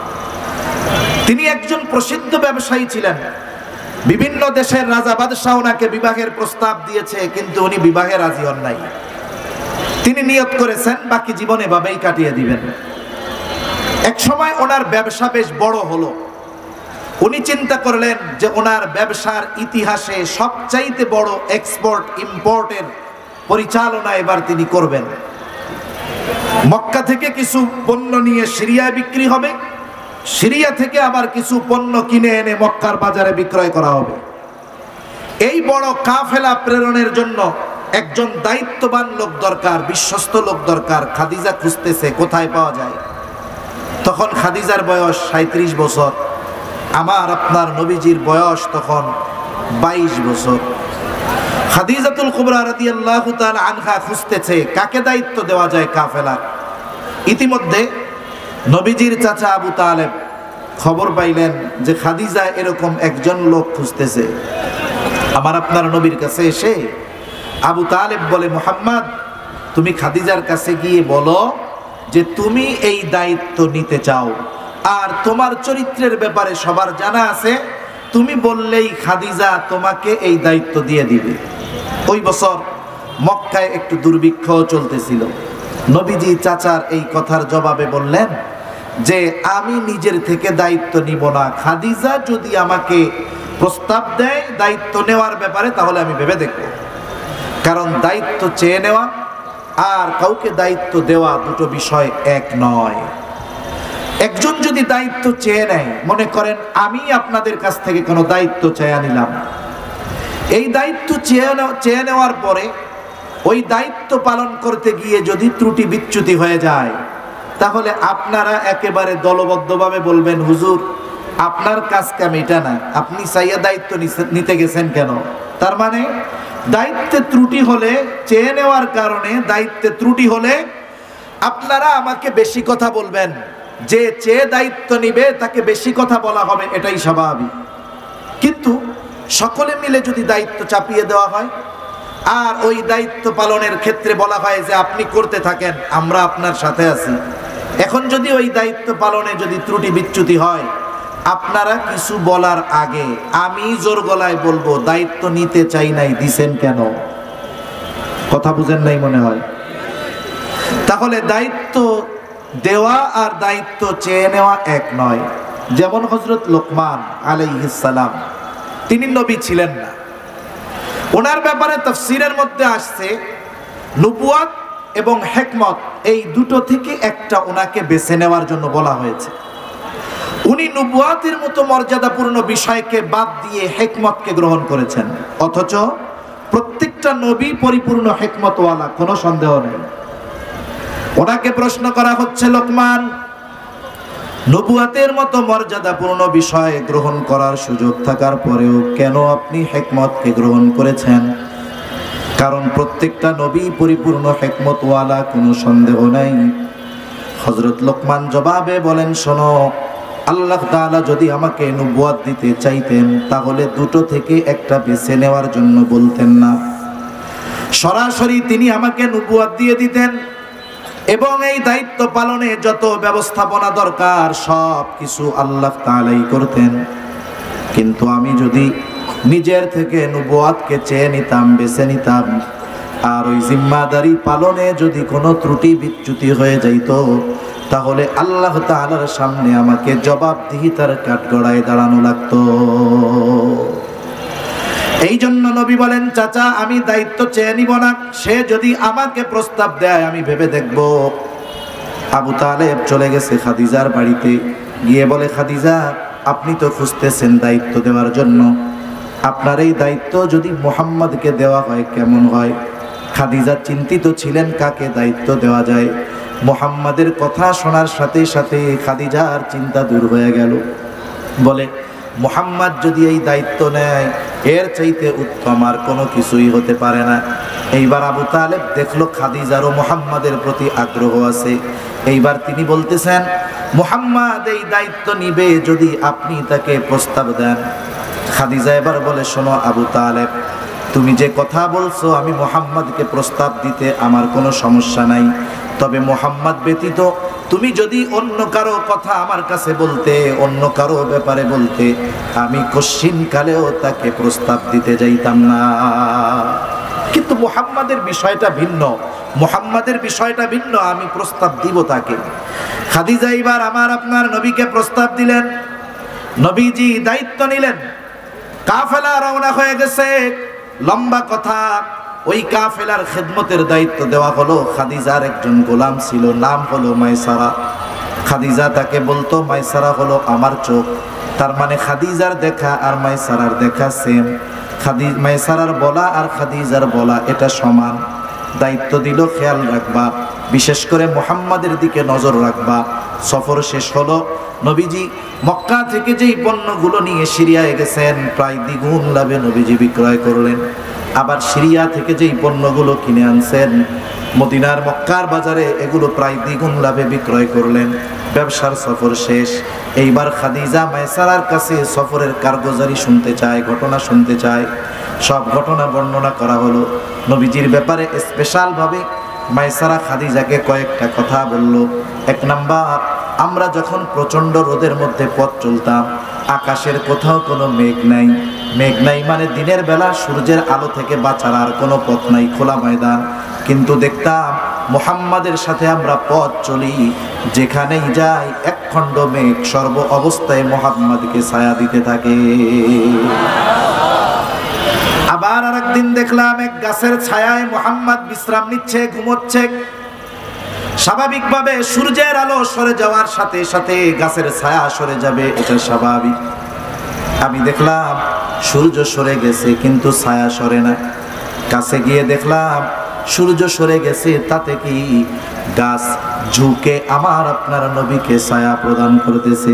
তিনি একজন প্রসিদ্ধ ব্যবসায়ী ছিলেন। বিভিন্ন দেশের রাজা বাদশাহ ওনাকে বিবাহের প্রস্তাব দিয়েছে, কিন্তু উনি বিবাহে রাজি হন নাই। তিনি নিয়ত করেছেন বাকি জীবন এভাবেই কাটিয়ে দিবেন। এক সময় ওনার ব্যবসা বেশ বড় হলো। উনি চিন্তা করলেন যে ওনার ব্যবসার ইতিহাসে সবচাইতে বড় এক্সপোর্ট ইম্পোর্টের পরিচালনা এবার তিনি করবেন। মক্কা থেকে কিছু পণ্য নিয়ে সিরিয়ায় বিক্রি হবে, সিরিয়া থেকে আবার কিছু পণ্য কিনে এনে মক্কার বাজারে বিক্রয় করা হবে। এই বড় কাফেলা প্রেরণের জন্য একজন দায়িত্ববান লোক দরকার, বিশ্বস্ত লোক দরকার। খাদিজা খুঁজতেছে কোথায় পাওয়া যায়। তখন খাদিজার বয়স সাঁত্রিশ বছর, আমার আপনার নবীজির বয়স তখন বাইশ বছর। খাদিজাতুল কুবরা রাদিয়াল্লাহু তাআলা আনহা খুঁজতেছে কাকে দায়িত্ব দেওয়া যায় কাফেলার। ইতিমধ্যে নবীজির চাচা আবু তালেব খবর পাইলেন যে খাদিজা এরকম একজন লোক খুঁজতেছে। আমার আপনার নবীর কাছে এসে আবু তালেব বলে, মুহাম্মদ, তুমি খাদিজার কাছে গিয়ে বলো যে তুমি এই দায়িত্ব নিতে চাও, আর তোমার চরিত্রের ব্যাপারে সবার জানা আছে, তুমি বললেই খাদিজা তোমাকে এই দায়িত্ব দিয়ে দিবে। ওই বছর মক্কায় একটু দুর্ভিক্ষ চলতেছিল। নবীজি চাচার এই কথার জবাবে বললেন যে আমি নিজের থেকে দায়িত্ব নিব না, খাদিজা যদি আমাকে প্রস্তাব দেয় দায়িত্ব নেওয়ার ব্যাপারে তাহলে আমি ভেবে দেখব। কারণ দায়িত্ব চেয়ে নেওয়া আর কাউকে দায়িত্ব দেওয়া দুটো বিষয় এক নয়। একজন যদি দায়িত্ব চেয়ে নেয়, মনে করেন আমি আপনাদের কাছ থেকে কোনো দায়িত্ব চেয়ে নিলাম, এই দায়িত্ব চেয়ে চেয়ে নেওয়ার পরে ওই দায়িত্ব পালন করতে গিয়ে যদি ত্রুটি বিচ্যুতি হয়ে যায়, তাহলে আপনারা একেবারে দলবদ্ধভাবে বলবেন, হুজুর আপনার কাজ কাম এটা না, আপনি চাইয়া দায়িত্ব নিতে গেছেন কেন? তার মানে দায়িত্বে ত্রুটি হলে, চেয়ে নেওয়ার কারণে দায়িত্বে ত্রুটি হলে আপনারা আমাকে বেশি কথা বলবেন। যে চেয়ে দায়িত্ব নিবে তাকে বেশি কথা বলা হবে, এটাই স্বাভাবিক। কিন্তু সকলে মিলে যদি দায়িত্ব চাপিয়ে দেওয়া হয় আর ওই দায়িত্ব পালনের ক্ষেত্রে বলা হয় যে আপনি করতে থাকেন, আমরা আপনার সাথে আছি, এখন যদি ওই দায়িত্ব পালনে যদি ত্রুটি বিচ্যুতি হয়, আপনারা কিছু বলার আগে আমি জোর গলায় বলবো দায়িত্ব নিতে চাই নাই, দিছেন কেন? কথা বুঝেন নাই মনে হয়। তাহলে দায়িত্ব দেওয়া আর দায়িত্ব চেয়ে নেওয়া এক নয়। যেমন হযরত লোকমান আলাইহিস সালাম, তিনি নবী ছিলেন না। ওনার ব্যাপারে তাফসীরের মধ্যে আসছে নবুয়ত এবং হিকমত, এই দুটো থেকে একটা ওনাকে বেছে নেওয়ার জন্য বলা হয়েছে। উনি নবুয়তের মতো মর্যাদাপূর্ণ বিষয়কে বাদ দিয়ে হিকমতকে গ্রহণ করেছেন। অথচ প্রত্যেকটা নবী পরিপূর্ণ হিকমতওয়ালা, কোনো সন্দেহ নেই। ওনাকে প্রশ্ন করা হচ্ছে, লোকমান, নবুয়তের মতো মর্যাদাপূর্ণ বিষয় গ্রহণ করার সুযোগ থাকার পরেও কেন আপনি হিকমতকে গ্রহণ করেছেন? কারণ প্রত্যেকটা নবী পরিপূর্ণ হিকমতওয়ালা, কোনো সন্দেহ নাই। হযরত লোকমান জবাবে বলেন, শোনো, আল্লাহ তাআলা যদি আমাকে নবুয়ত দিতে চাইতেন তাহলে দুটো থেকে একটা বেছে নেওয়ার জন্য বলতেন না, সরাসরি তিনি আমাকে নবুয়ত দিয়ে দিতেন এবং এই দায়িত্ব পালনে যত ব্যবস্থাপনা দরকার সব কিছু আল্লাহ তাআলাই করতেন। কিন্তু আমি যদি নিজের থেকে নবুয়তকে চেয়ে নিতাম, বেছে নিতাম, আর ওই জিম্মাদারি পালনে যদি কোনো ত্রুটি বিচ্যুতি হয়ে যাইত, তাহলে আল্লাহ তাআলার সামনে আমাকে জবাবদিহিতার কাঠগড়ায় দাঁড়ানো লাগতো। এই জন্য নবী বলেন, চাচা আমি দায়িত্ব চেয়ে নিব না, সে যদি আমাকে প্রস্তাব দেয় আমি ভেবে দেখব। আবু তালেব চলে গেছে খাদিজার বাড়িতে, গিয়ে বলে, খাদিজা আপনি তো খুঁজতেছেন দায়িত্ব দেওয়ার জন্য, আপনার এই দায়িত্ব যদি মুহাম্মদকে দেওয়া হয় কেমন হয়? খাদিজা চিন্তিত ছিলেন কাকে দায়িত্ব দেওয়া যায়। মুহাম্মাদের কথা শোনার সাথে সাথে খাদিজার চিন্তা দূর হয়ে গেল। বলে, মুহাম্মদ যদি এই দায়িত্ব নেয় এর চাইতে উত্তম আর কোনো কিছুই হতে পারে না। এইবার আবু তালেব দেখলো খাদিজারও মুহাম্মাদের প্রতি আগ্রহ আছে। এইবার তিনি বলতেছেন, মুহাম্মদ এই দায়িত্ব নিবে যদি আপনি তাকে প্রস্তাব দেন। খাদিজা এবার বলে, শোনো আবু তালেব, তুমি যে কথা বলছো আমি মুহাম্মদকে প্রস্তাব দিতে আমার কোনো সমস্যা নাই, তবে মুহাম্মদ ব্যতীত তুমি যদি অন্য কারো কথা আমার কাছে বলতে, অন্য কারো ব্যাপারে বলতে, আমি কশ্চিন কালেও তাকে প্রস্তাব দিতে যাইতাম না। কিন্তু মুহাম্মাদের বিষয়টা ভিন্ন, মুহাম্মাদের বিষয়টা ভিন্ন, আমি প্রস্তাব দিব তাকে। খাদিজা এবার আমার আপনার নবীকে প্রস্তাব দিলেন। নবীজি দায়িত্ব নিলেন। কাফেলা রওনা হয়ে গেছে, লম্বা কথা। ওই কাফেলার খেদমতের দায়িত্ব দেওয়া হলো খাদিজার একজন গোলাম ছিল, নাম হলো মাইসারা। খাদিজা তাকে বলতো, মাইসারা হলো আমার চোখ। তার মানে খাদিজার দেখা আর মাইসারার দেখা সেম। খাদি মাইসারার বলা আর খাদিজার বলা এটা সমান। দায়িত্ব দিল, খেয়াল রাখবা, বিশেষ করে মুহাম্মাদের দিকে নজর রাখবা। সফর শেষ হলো। নবীজি মক্কা থেকে যেই পণ্যগুলো নিয়ে সিরিয়ায় গেছেন প্রায় দ্বিগুণ লাভে নবীজি বিক্রয় করলেন। আবার সিরিয়া থেকে যেই পণ্যগুলো কিনে আনছেন মদিনার মক্কার বাজারে এগুলো প্রায় দ্বিগুণ লাভে বিক্রয় করলেন। ব্যবসার সফর শেষ। এইবার খাদিজা মাইসারার কাছে সফরের কারগুজারি শুনতে চায়, ঘটনা শুনতে চায়। সব ঘটনা বর্ণনা করা হলো। নবীজির ব্যাপারে স্পেশালভাবে মাইসারা খাদিজাকে কয়েকটা কথা বলল। এক নাম্বার, আমরা যখন প্রচণ্ড রোদের মধ্যে পথ চলতাম, আকাশের কোথাও কোনো মেঘ নাই। মেঘ নাই মানে দিনের বেলা সূর্যের আলো থেকে বাঁচার আর কোনো পথ নাই, খোলা ময়দান। কিন্তু দেখতাম মুহাম্মাদের সাথে আমরা পথ চলি, যেখানেই যাই এক খণ্ড মেঘ সর্ব অবস্থায় মুহাম্মাদকে ছায়া দিতে থাকে। আবার আরেকদিন দেখলাম এক গাছের ছায়ায় মুহাম্মদ বিশ্রাম নিচ্ছে, ঘুমোচ্ছে। স্বাভাবিকভাবে সূর্যের আলো সরে যাওয়ার সাথে সাথে গাছের ছায়া সরে যাবে, এটা স্বাভাবিক। আমি দেখলাম সূর্য সরে গেছে কিন্তু ছায়া সরে না। কাছে গিয়ে দেখলাম সূর্য সরে গেছে, তাতে কি গাছ ঝুঁকে আমার আপনার নবীকে ছায়া প্রদান করতেছে।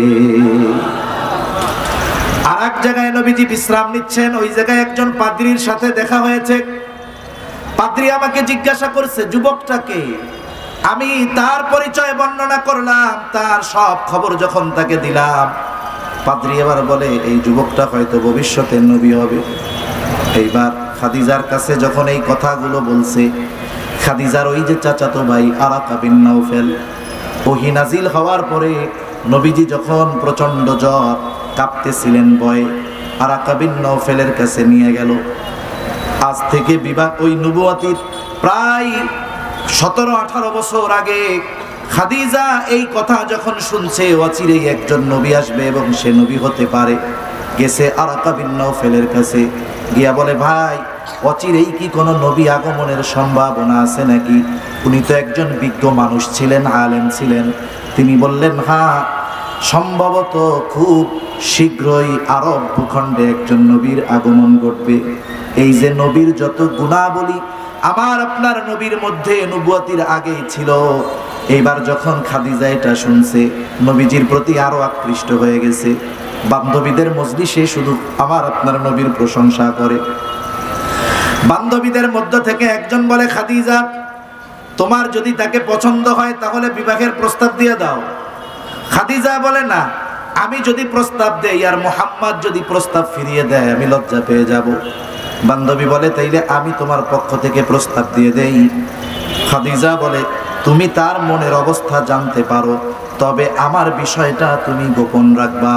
আর এক জায়গায় নবীজি বিশ্রাম নিচ্ছেন, ওই জায়গায় একজন পাদ্রীর সাথে দেখা হয়েছে। পাদ্রী আমাকে জিজ্ঞাসা করছে যুবকটাকে। আমি তার পরিচয় বর্ণনা করলাম, তার সব খবর যখন তাকে দিলাম, পাদ্রী এবার বলে এই যুবকটা হয়তো ভবিষ্যতের নবী হবে। এইবার খাদিজার কাছে যখন এই কথাগুলো বলছে, খাদিজার ওই যে চাচাতো ভাই আরাকা বিন নাওফেল, ওহী নাজিল হওয়ার পরে নবীজি যখন প্রচন্ড জ্বর, কাঁপতেছিলেন ভয়ে, আরাকা বিন নাওফেলের কাছে নিয়ে গেল। আজ থেকে বিবাহ ওই নবুয়তির প্রায় সতেরো আঠারো বছর আগে খাদিজা এই কথা যখন শুনছে অচিরেই একজন নবী আসবে এবং সে নবী হতে পারে, গেছে আরাকা বিন নাওফেলের কাছে গিয়া বলে, ভাই অচিরেই কি কোনো নবী আগমনের সম্ভাবনা আছে নাকি? উনি তো একজন বিজ্ঞ মানুষ ছিলেন, আলেম ছিলেন। তিনি বললেন, হ্যাঁ সম্ভবত খুব শীঘ্রই আরব ভূখণ্ডে একজন নবীর আগমন ঘটবে। এই যে নবীর যত গুণাবলী আমার আপনার নবীর মধ্যে নবুয়তির আগেই ছিল। এইবার যখন খাদিজা এটা শুনছে, নবীজির প্রতি আরো আকৃষ্ট হয়ে গেছে। বান্ধবীদের মজলিসে শুধু আমার আপনার নবীর প্রশংসা করে। বান্ধবীদের মধ্য থেকে একজন বলে, খাদিজা তোমার যদি তাকে পছন্দ হয় তাহলে বিবাহের প্রস্তাব দিয়ে দাও। খাদিজা বলে, না, আমি যদি প্রস্তাব দেই আর মুহাম্মদ যদি প্রস্তাব ফিরিয়ে দেয় আমি লজ্জা পেয়ে যাব। বান্ধবী বলে, তাইলে আমি তোমার পক্ষ থেকে প্রস্তাব দিয়ে দেই। খাদিজা বলে, তুমি তার মনের অবস্থা জানতে পারো, তবে আমার বিষয়টা তুমি গোপন রাখবা।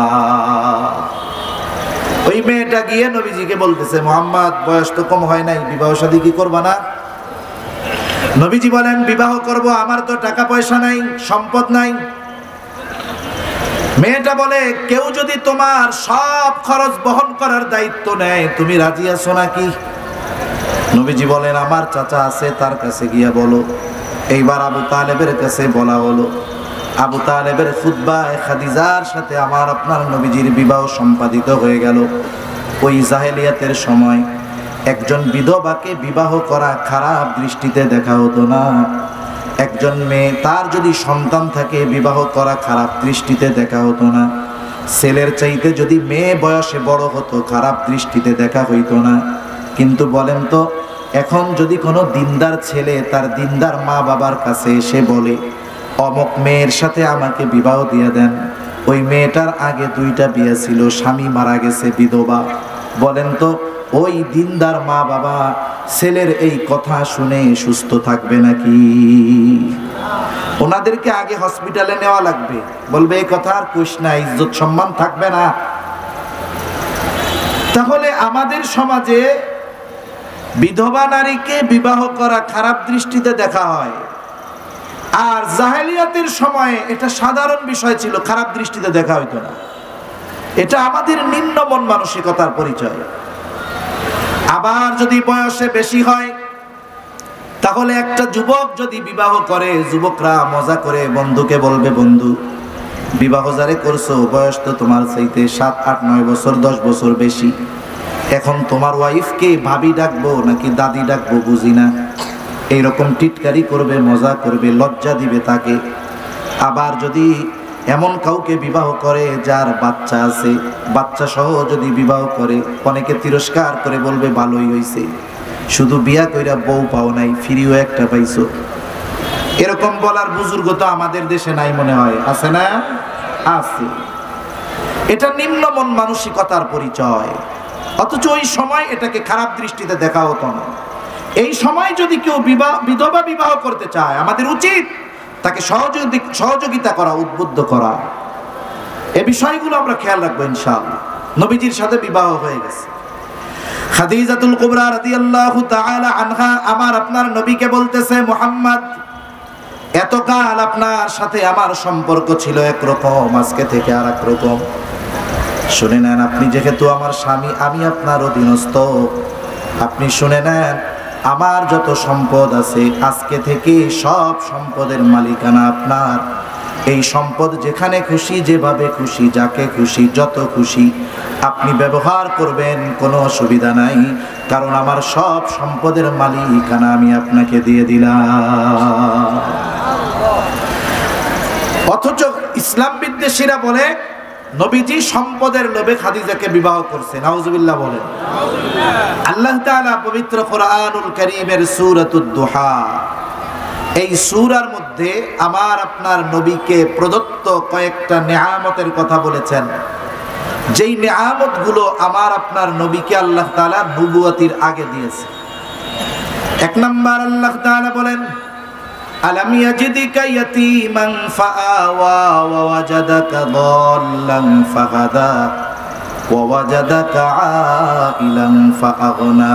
ওই মেয়েটা গিয়ে নবীজিকে বলতেছে, মুহাম্মদ বয়স তো কম হয় নাই, বিবাহ শাদী কি করবা না? নবীজি বলেন, বিবাহ করব, আমার তো টাকা পয়সা নাই, সম্পদ নাই। মেয়েটা বলে, কেউ যদি তোমার সব খরচ বহন করার দায়িত্ব নেয় তুমি রাজি আছো নাকি? নবীজি বলেন, আমার চাচা আছে, তার কাছে গিয়া বলো। এইবার আবু তালেবের কাছে বলা হলো। আবু তালেবের খুতবায় খাদিজার সাথে আমার আপনার নবীজির বিবাহ সম্পাদিত হয়ে গেল। ওই জাহেলিয়াতের সময় একজন বিধবাকে বিবাহ করা খারাপ দৃষ্টিতে দেখা হতো না। একজন মেয়ে তার যদি সন্তান থাকে বিবাহ করা খারাপ দৃষ্টিতে দেখা হতো না। ছেলের চাইতে যদি মেয়ে বয়সে বড় হতো খারাপ দৃষ্টিতে দেখা হইতো না। কিন্তু বলেন তো, এখন যদি কোনো দিনদার ছেলে তার দিনদার মা বাবার কাছে এসে বলে অমুক মেয়ের সাথে আমাকে বিবাহ দিয়ে দেন, ওই মেয়েটার আগে দুইটা বিয়ে ছিল, স্বামী মারা গেছে, বিধবা, বলেন তো ওই দিনদার মা বাবা ছেলের এই কথা শুনে সুস্থ থাকবে নাকি? ওনাদেরকে আগে হসপিটালে নেওয়া লাগবে, বলবে এই কথা আর কইস না, ইজ্জত সম্মান থাকবে না। তাহলে আমাদের সমাজে বিধবা নারীকে বিবাহ করা খারাপ দৃষ্টিতে দেখা হয়, আর জাহেলিয়াতের সময়ে এটা সাধারণ বিষয় ছিল, খারাপ দৃষ্টিতে দেখা হইতো না। এটা আমাদের নিম্ন মন মানসিকতার পরিচয়। আবার যদি বয়সে বেশি হয়, তাহলে একটা যুবক যদি বিবাহ করে, যুবকরা মজা করে বন্ধুকে বলবে, বন্ধু বিবাহ যারে করছো বয়স তো তোমার চাইতে সাত আট নয় বছর দশ বছর বেশি, এখন তোমার ওয়াইফকে ভাবি ডাকবো নাকি দাদি ডাকবো বুঝি না, এইরকম টিটকারি করবে, মজা করবে, লজ্জা দিবে তাকে। আবার যদি এমন কাউকে বিবাহ করে যার বাচ্চা আছে, বাচ্চা সহ যদি বিবাহ করে, অনেকে তিরস্কার করে বলবে ভালোই হইছে, শুধু বিয়া কইরা বউ পাও নাই, ফিরিও একটা পাইছো। এরকম বলার বুজুর্গ তো আমাদের দেশে নাই মনে হয়, আছে না? আছে। এটা নিম্ন মন মানসিকতার পরিচয়। অথচ ওই সময় এটাকে খারাপ দৃষ্টিতে দেখা হতো না। এই সময় যদি কেউ বিবাহ বিধবা বিবাহ করতে চায়, আমাদের উচিত তাকে সহযোগিতা করা, উদ্বুদ্ধ করা। এই বিষয়গুলো আমরা খেয়াল রাখবো ইনশাআল্লাহ। নবীজির সাথে বিবাহ হয়ে গেছে। খাদিজাতুল কুবরা রাদিয়াল্লাহু তাআলা আনহা আমার আপনার নবীকে বলতেছে, মুহাম্মদ এতকাল আপনার সাথে আমার সম্পর্ক ছিল একরকম, আজকে থেকে আর এক রকম। শুনে নেন, আপনি যেহেতু আমার স্বামী, আমি আপনার অধীনস্থ, আপনি শুনে নেন, আমার যত সম্পদ আছে আজকে থেকে সব সম্পদের মালিকানা আপনার। এই সম্পদ যেখানে খুশি, যেভাবে খুশি, যাকে খুশি, যত খুশি আপনি ব্যবহার করবেন, কোনো অসুবিধা নাই, কারণ আমার সব সম্পদের মালিকানা আমি আপনাকে দিয়ে দিলাম। অথচ ইসলাম বিদ্বেষীরা বলে নবীজি সম্পদের লোভে খাদিজাকে বিবাহ করছে। নাউজুবিল্লাহ বলেন। আল্লাহ তাআলা পবিত্র কোরআনুল কারীমের সূরাতুদ দুহা, এই সূরার মধ্যে আমার আপনার নবীকে প্রদত্ত কয়েকটা নেয়ামতের কথা বলেছেন, যেই নেয়ামতগুলো আমার আপনার নবীকে আল্লাহ তাআলা নবুয়তির আগে দিয়েছে। এক নাম্বার আল্লাহ তাআলা বলেন, আলাম ইয়াজিদিকা ইয়াতীমান ফাআওয়া ওয়া ওয়াজাদাকা দাল্লান ফাহাদা ওয়া ওয়াজাদাকা আইলান ফাআগনা।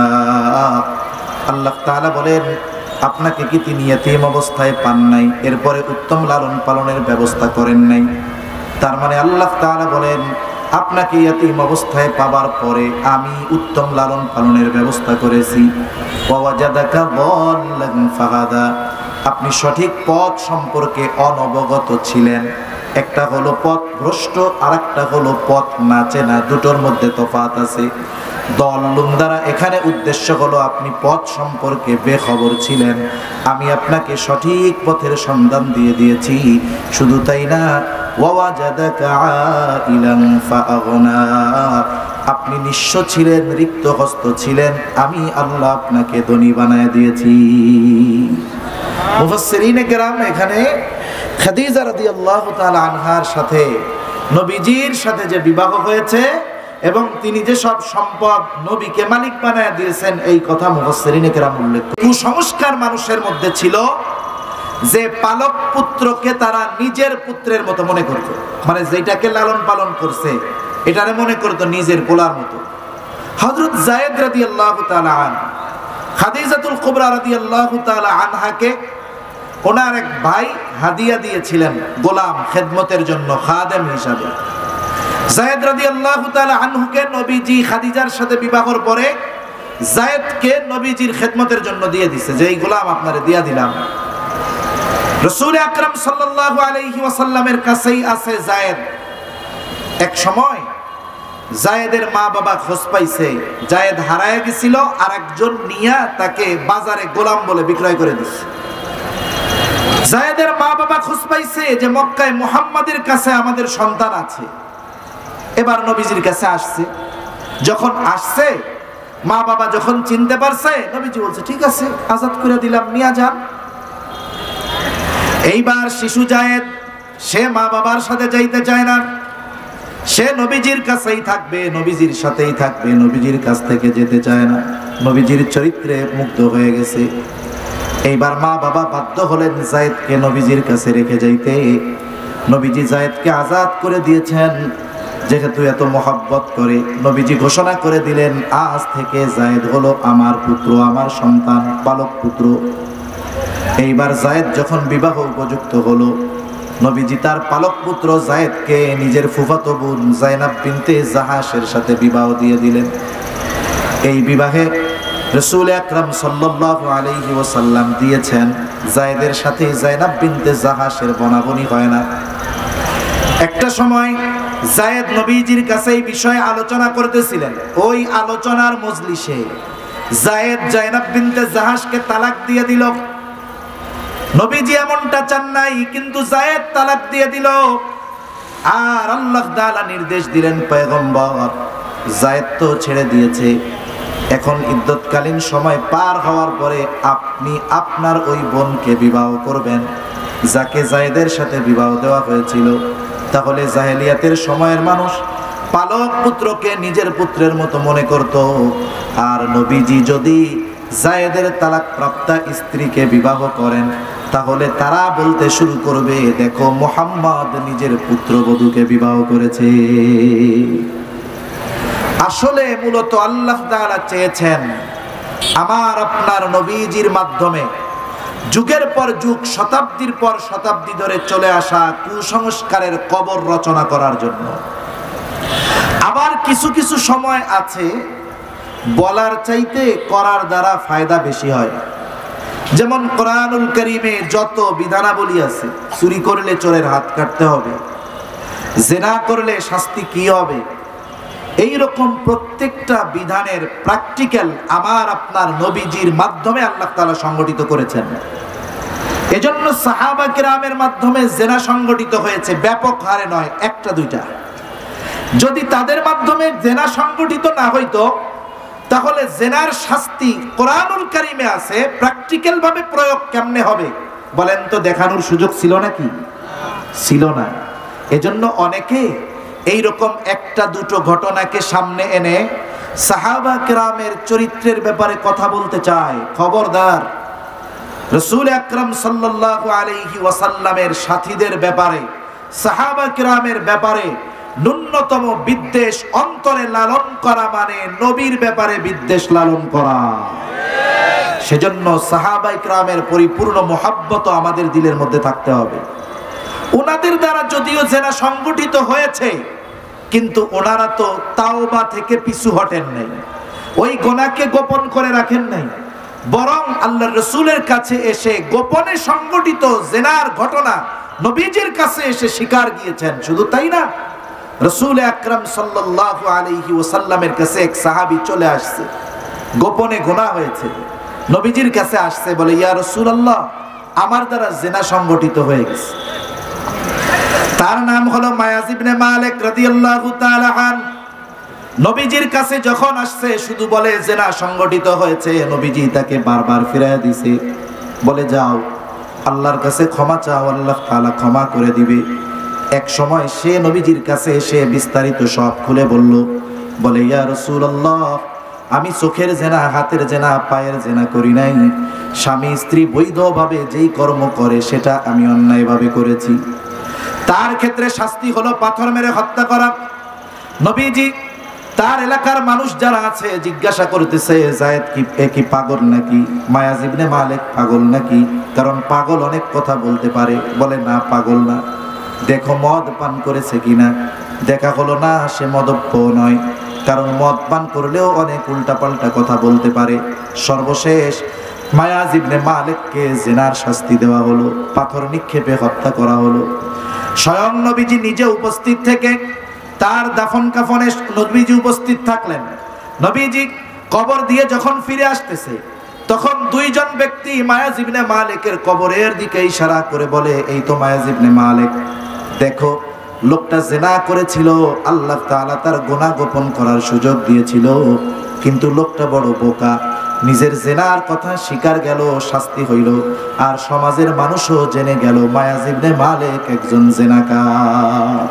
আল্লাহ তাআলা বলেন, আপনাকে কি তিনি ইয়তীম অবস্থায় পান নাই, এরপরে উত্তম লালন পালনের ব্যবস্থা করেন নাই? তার মানে আল্লাহ তাআলা বলেন, আপনাকে ইয়তীম অবস্থায় পাবার পরে আমি উত্তম লালন পালনের ব্যবস্থা করেছি। ওয়া ওয়াজাদাকা দাল্লান ফাহাদা, আপনি সঠিক পথ সম্পর্কে অনবগত ছিলেন। একটা হলো পথ ভ্রষ্ট, আর একটা হলো পথ না চেনা, দুটোর মধ্যে তফাৎ আছে। দল্লুন দ্বারা এখানে উদ্দেশ্য হলো আপনি পথ সম্পর্কে বেখবর ছিলেন, আমি আপনাকে সঠিক পথের সন্ধান দিয়ে দিয়েছি। শুধু তাই না, ওয়াজাদাকা আইলান ফাআগনা, আপনি নিঃস্ব ছিলেন, রিক্ত হস্ত ছিলেন, আমি আল্লাহ আপনাকে ধনী বানায় দিয়েছি। মুফাসসিরিনে কেরাম এখানে খাদিজা রাদিয়াল্লাহু তাআলা আনহার সাথে নবীজির সাথে যে বিবাহ হয়েছে এবং তিনি যে সব সম্পদ নবীকে মালিক বানায় দিয়েছেন, এই কথা মুফাসসিরিনে কেরাম উল্লেখ করেন। কুসংস্কার মানুষের মধ্যে ছিল যে পালক পুত্রকে তারা নিজের পুত্রের মতো মনে করত, মানে যেটাকে লালন পালন করছে এটারে মনে করত নিজের পোলার মতো। হযরত যায়েদ রাদিয়াল্লাহু তাআলা আনহু খাদিজাতুল কুবরা রাদিয়াল্লাহু তাআলা আনহাকে ওনার এক ভাই হাদিয়া দিয়েছিলেন গোলাম খেদমতের জন্য, খাদেম হিসাবে। যায়েদ রাদিয়াল্লাহু তাআলা আনহুকে নবীজি খাদিজার সাথে বিবাহের পরে যায়েদকে নবীজির খেদমতের জন্য দিয়ে দিয়েছে, যে এই গোলাম আপনারে দিয়া দিলাম। রাসূল আকরাম সাল্লাল্লাহু আলাইহি ওয়াসাল্লামের কাছেই আছে যায়েদ। এক সময় যায়েদের মা বাবা খোঁজ পাইছে যায়েদ হারায় গেছিল, আর একজন নিয়া তাকে বাজারে গোলাম বলে বিক্রয় করে দিচ্ছে। যায়েদের মা বাবা খোঁজ পাইছে যে মক্কায় মুহাম্মাদের কাছে আমাদের সন্তান আছে, এবার নবীজির কাছে আসছে। যখন আসছে মা বাবা যখন চিনতে পারছে, নবীজি বলছে ঠিক আছে আজাদ করে দিলাম, নিয়ে যান। এইবার শিশু জায়েদ সে মা বাবার সাথে যাইতে চায় না, সে নবীজির কাছেই থাকবে, নবীজির সাথেই থাকবে, নবীজির কাছ থেকে যেতে চায় না। নবীজির চরিত্রে মুগ্ধ হয়ে গেছে। এইবার মা বাবা বাধ্য হলেন জায়েদকে নবীজির কাছে রেখে যাইতে। নবীজি জায়েদকে আজাদ করে দিয়েছেন। যেহেতু এত মহব্বত করে, নবীজি ঘোষণা করে দিলেন আজ থেকে জায়েদ হলো আমার পুত্র, আমার সন্তান, পালক পুত্র। এইবার জায়েদ যখন বিবাহ উপযুক্ত হলো, নবীজি তার পালক পুত্র জায়েদকে নিজের ফুফাতো বোন জাইনাব বিনতে জাহাসের সাথে বিবাহ দিয়ে দিলেন। এই বিবাহে রাসূল আকরাম সাল্লাল্লাহু আলাইহি ওয়াসাল্লাম দিয়েছেন জায়েদের সাথে জাইনাব বিনতে জাহাসের বনাবনি হয় না। একটা সময় জায়েদ নবীজির কাছে এই বিষয়ে আলোচনা করতেছিলেন। ওই আলোচনার মজলিসে জায়েদ জাইনাব বিনতে জাহাসকে তালাক দিয়ে দিল। নবীজি এমনটা চান নাই, কিন্তু জায়েদ তালাক দিয়ে দিল। আর আল্লাহ তাআলা নির্দেশ দিলেন, পয়গম্বর জায়েদ তো ছেড়ে দিয়েছে, এখন ইদ্যতকালীন সময় পার হওয়ার পরে আপনি আপনার ওই বোনকে বিবাহ করবেন যাকে জায়েদের সাথে বিবাহ দেওয়া হয়েছিল। তাহলে জাহেলিয়াতের সময়ের মানুষ পালক পুত্রকে নিজের পুত্রের মতো মনে করত। আর নবীজি যদি জায়েদের তালাক প্রাপ্তা স্ত্রীকে বিবাহ করেন, তাহলে তারা বলতে শুরু করবে, দেখো মুহাম্মদ নিজের পুত্রবধূকে বিবাহ করেছে। আসলে মূলত আল্লাহ তাআলা চেয়েছেন আমার আপনার নবীজির মাধ্যমে যুগের পর যুগ, শতাব্দীর পর শতাব্দী ধরে চলে আসা কুসংস্কারের কবর রচনা করার জন্য। আবার কিছু কিছু সময় আছে বলার চাইতে করার দ্বারা ফায়দা বেশি হয়। যেমন কোরআনুল কারীমে যত বিধানাবলী আছে, চুরি করলে চোরের হাত কাটতে হবে, জিনা করলে শাস্তি কি হবে, এই রকম প্রত্যেকটা বিধানের প্র্যাকটিক্যাল আমার আপনার নবীজির মাধ্যমে আল্লাহ তাআলা সংগঠিত করেছেন। এজন্য সাহাবা কিরামের মাধ্যমে জিনা সংগঠিত হয়েছে, ব্যাপক হারে নয়, একটা দুইটা। যদি তাদের মাধ্যমে জিনা সংগঠিত না হইতো, তাহলে জিনার শাস্তি কোরআনুল কারীমে আছে, প্র্যাকটিক্যাল ভাবে প্রয়োগ কেমনে হবে বলেন তো? দেখানোর সুযোগ ছিল নাকি? ছিল না। এজন্য অনেকে এই রকম একটা দুটো ঘটনাকে সামনে এনে সাহাবা কিরামের চরিত্রের ব্যাপারে কথা বলতে চায়। খবরদার, রাসূল আকরাম সাল্লাল্লাহু আলাইহি ওয়াসাল্লামের সাথীদের ব্যাপারে, সাহাবা কিরামের ব্যাপারে ন্যূনতম বিদ্বেষ অন্তরে লালন করা মানে নবীর ব্যাপারে বিদ্বেষ লালন করা। সেজন্য সাহাবায়ে কিরামের পরিপূর্ণ মহব্বত আমাদের দিলের মধ্যে থাকতে হবে। ওনাদের দ্বারা যদিও জেনা সংগঠিত হয়েছে, কিন্তু ওনারা তো তাওবা থেকে পিছু হটেন নাই, ওই গুনাহকে গোপন করে রাখেন নাই, বরং আল্লাহর রাসূলের কাছে এসে গোপনে সংগঠিত জেনার ঘটনা নবীজির কাছে এসে স্বীকার গিয়েছেন। শুধু তাই না, রাসূল আকরাম সাল্লাল্লাহু আলাইহি ওয়াসাল্লামের কাছে এক সাহাবী চলে আসছে, গোপনে গুনাহ হয়েছে, নবীজির কাছে আসছে, বলে ইয়া রাসূলুল্লাহ আমার দ্বারা জিনা সংগঠিত হয়ে গেছে। তার নাম হলো মায়াজ ইবনে মালিক রাদিয়াল্লাহু তাআলা আন। নবীজির কাছে যখন আসছে শুধু বলে জিনা সংগঠিত হয়েছে, নবীজি তাকে বারবার ফিরাইয়া দিয়েছে, বলে যাও আল্লাহর কাছে ক্ষমা চাও, আল্লাহ তাআলা ক্ষমা করে দিবে। এক সময় সে নবীজির কাছে এসে বিস্তারিত সব খুলে বলল, বলে ইয়া রাসূলুল্লাহ আমি চোখের জেনা, হাতের জেনা, পায়ের জেনা করি নাই, স্বামী স্ত্রী বৈধভাবে যেই কর্ম করে সেটা আমি অন্যায়ভাবে করেছি। তার ক্ষেত্রে শাস্তি হলো পাথর মেরে হত্যা করা। নবীজি তার এলাকার মানুষ যারা আছে জিজ্ঞাসা করতেছে, জায়েদ কি এ কি পাগল নাকি, মায়াজ ইবনে মালিক পাগল নাকি? কারণ পাগল অনেক কথা বলতে পারে। বলে না, পাগল না। দেখো মদ পান করেছে কিনা। দেখা হলো না সে মদপ্য নয়, কারণ মদ পান করলেও অনেক উল্টাপাল্টা কথা বলতে পারে। সর্বশেষ মায়াজ ইবনে মালিককে জিনার শাস্তি দেওয়া হলো, পাথর নিক্ষেপে হত্যা করা হলো। স্বয়ং নবীজি নিজে উপস্থিত থেকে তার দাফন কাফনে নবীজি উপস্থিত থাকলেন। নবীজি কবর দিয়ে যখন ফিরে আসতেছে, তখন দুইজন ব্যক্তি মায়াজ ইবনে মালিকের কবরের দিকে ইশারা করে বলে, এই তো মায়াজ ইবনে মালিক, দেখো লোকটা জিনা করেছিল, আল্লাহ তাআলা তার গুনাহ গোপন করার সুযোগ দিয়েছিল, কিন্তু লোকটা বড় বোকা, নিজের জেনার কথা স্বীকার গেল, শাস্তি হইল, আর সমাজের মানুষও জেনে গেল মায়াজ ইবনে মালিক একজন জেনাকার।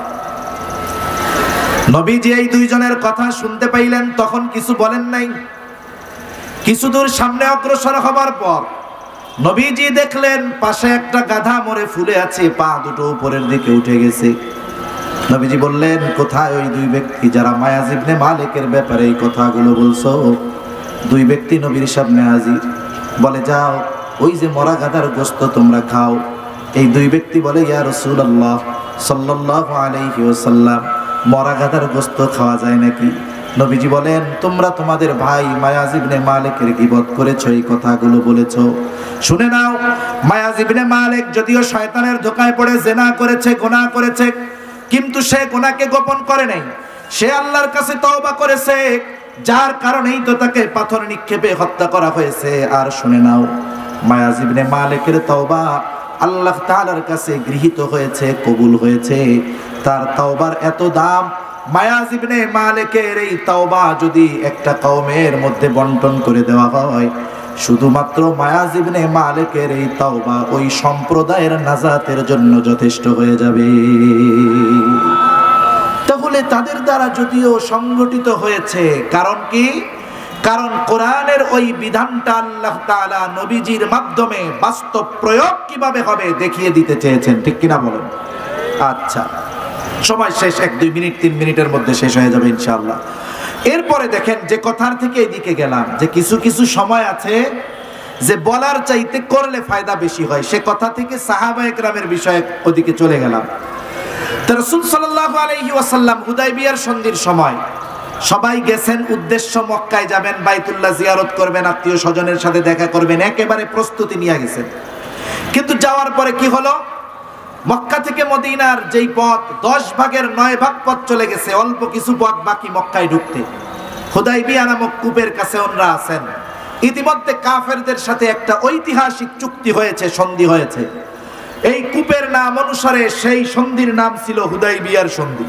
নবীজি এই দুইজনের কথা শুনতে পাইলেন, তখন কিছু বলেন নাই। কিছু দূর সামনে অগ্রসর হবার পর নবীজি দেখলেন পাশে একটা গাধা মরে ফুলে আছে, পা দুটো উপরের দিকে উঠে গেছে। নবীজি বললেন, কোথায় ওই দুই ব্যক্তি যারা মায়াজ ইবনে মালিকের ব্যাপারে এই কথাগুলো বলছো? দুই ব্যক্তি নবীর সামনে হাজির। বলে, যাও ওই যে মরা গাধার গোশত তোমরা খাও। এই দুই ব্যক্তি বলে, ইয়া রাসূলুল্লাহ সাল্লাল্লাহু আলাইহি ওয়াসাল্লাম, মরা গাধার গোশত খাওয়া যায় নাকি? নবীজি বলেন, তোমরা তোমাদের ভাই মায়াজ ইবনে মালিকের গীবত করেছো, এই কথাগুলো বলেছো। শুনে নাও, মায়াজ ইবনে মালিক যদিও শয়তানের ধোঁকায় পড়ে জিনা করেছে, গুনাহ করেছে, কিন্তু সে গুনাহকে গোপন করে নাই। সে আল্লাহর কাছে তওবা করেছে, যার কারণেই তো তাকে পাথর নিক্ষেপে হত্যা করা হয়েছে। আর শুনে নাও, মায়াজ ইবনে মালিকের তওবা আল্লাহ তাআলার কাছে গৃহীত হয়েছে, কবুল হয়েছে। তার তওবার এত দাম, মায়াজ ইবনে মালিকের এই তওবা যদি একটা কওমের মধ্যে বন্টন করে দেওয়া হয়, শুধুমাত্র মায়াজ ইবনে মালিকের এই তওবা ওই সম্প্রদায়ের নাজাতের জন্য যথেষ্ট হয়ে যাবে। তাহলে তাদের দ্বারা যদিও সংগঠিত হয়েছে, কারণ কি? কারণ কোরআনের ওই বিধানটা আল্লাহ তাআলা নবীজির মাধ্যমে বাস্তব প্রয়োগ কিভাবে হবে দেখিয়ে দিতে চেয়েছেন, ঠিক কিনা বলেন? আচ্ছা, সময় শেষ, এক দুই মিনিট তিন মিনিটের মধ্যে শেষ হয়ে যাবে ইনশাআল্লাহ। এরপরে দেখেন, যে কথার থেকে এদিকে গেলাম, যে কিছু কিছু সময় আছে যে বলার চাইতে করলে ফায়দা বেশি হয়, সে কথা থেকে সাহাবায়ে কেরামের বিষয়ে ওদিকে চলে গেলাম। তো রাসূল সাল্লাল্লাহু আলাইহি ওয়াসাল্লাম হুদায়বিয়ার সন্ধির সময় সবাই গেছেন, উদ্দেশ্য মক্কায় যাবেন, বাইতুল্লাহ জিয়ারত করবেন, আত্মীয় স্বজনের সাথে দেখা করবেন, একেবারে প্রস্তুতি নিয়ে গেছেন। কিন্তু যাওয়ার পরে কি হলো? মক্কা থেকে মদিনার যেই পথ, দশ ভাগের নয় ভাগ পথ চলে গেছে, অল্প কিছু পথ বাকি মক্কায় ঢুকতে। হুদায়বিয়া নামক কূপের কাছে ওনারা আছেন। ইতিমধ্যে কাফেরদের সাথে একটা ঐতিহাসিক চুক্তি হয়েছে, সন্ধি হয়েছে। এই কূপের নাম অনুসারে সেই সন্ধির নাম ছিল হুদায়বিয়ার সন্ধি।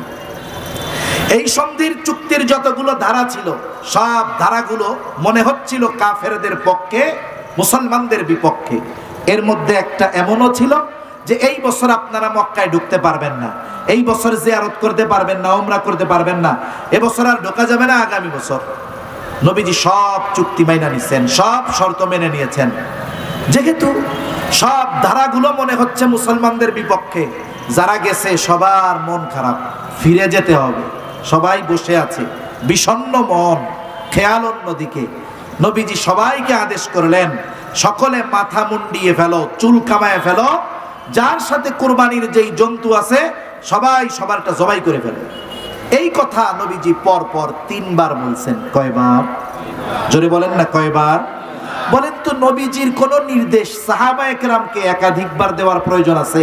এই সন্ধির চুক্তির যতগুলো ধারা ছিল, সব ধারাগুলো মনে হচ্ছিল কাফেরদের পক্ষে, মুসলমানদের বিপক্ষে। এর মধ্যে একটা এমনও ছিল যে এই বছর আপনারা মক্কায় ঢুকতে পারবেন না, এই বছর জিয়ারত করতে পারবেন না, উমরা করতে পারবেন না, এবছর আর ঢোকা যাবে না, আগামী বছর। নবীজি সব চুক্তি মাইনা নিছেন, সব শর্ত মেনে নিয়েছেন। যেহেতু সব ধারাগুলো মনে হচ্ছে মুসলমানদের বিপক্ষে, যারা গেছে সবার মন খারাপ, ফিরে যেতে হবে, সবাই বসে আছে বিষণ্ণ মন, খেয়াল অন্যদিকে। নবীজি সবাইকে আদেশ করলেন, সকলে মাথা মুন্ডিয়ে ফেলো, চুল কামায় ফেলো, যার সাথে কুরবানির যেই জন্তু আছে সবাই সবারটা জবাই করে ফেলে। এই কথা নবীজি পর পর তিনবার বলছেন। কয়বার? জোরে বলেন না, কয়বার? বলেন তো, নবীজির কোন নির্দেশ সাহাবায়ে কেরামকে একাধিকবার দেওয়ার প্রয়োজন আছে?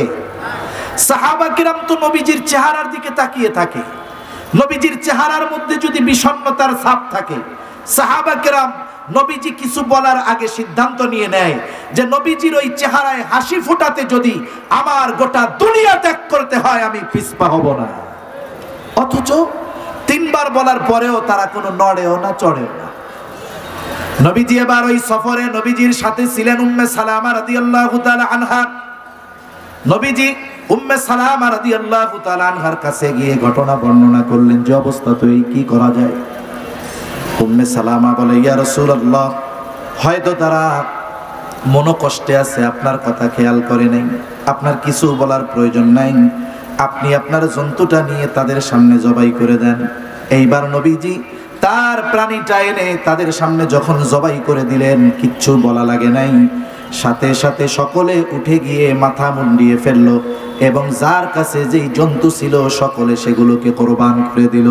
সাহাবা কেরাম তো নবীজির চেহারার দিকে তাকিয়ে থাকে। নবীজির চেহারার মধ্যে যদি বিষণ্ণতার ছাপ থাকে, সাহাবা কেরাম নবীজি কিছু বলার আগে সিদ্ধান্ত নিয়ে নেয় যে নবীজির ওই চেহারায় হাসি ফোটাতে যদি আমার গোটা দুনিয়া ত্যাগ করতে হয়, আমি পিছপা হব না। অথচ তিনবার বলার পরেও তারা কোনো নড়েও না, চড়েও না। নবীজি এবার ওই সফরে নবীজির সাথে ছিলেন উম্মে সালামা রাদিয়াল্লাহু তাআলা আনহা। নবীজি উম্মে সালামা রাদিয়াল্লাহু তাআলা আনহার কাছে গিয়ে ঘটনা বর্ণনা করলেন যে অবস্থা, তো এই কি করা যায়? উম্মে সালামা বলে, ইয়া রাসূলুল্লাহ, হয়তো তারা মনোকষ্টে আছে, আপনার কথা খেয়াল করে নাই, আপনার কিছু বলার প্রয়োজন নাই, আপনি আপনার জন্তুটা নিয়ে তাদের সামনে জবাই করে দেন। এইবার নবীজি তার প্রাণীটা এনে তাদের সামনে যখন জবাই করে দিলেন, কিচ্ছু বলা লাগে নাই, সাথে সাথে সকলে উঠে গিয়ে মাথা মুন্ডিয়ে ফেললো এবং যার কাছে যেই জন্তু ছিল সকলে সেগুলোকে কোরবান করে দিল।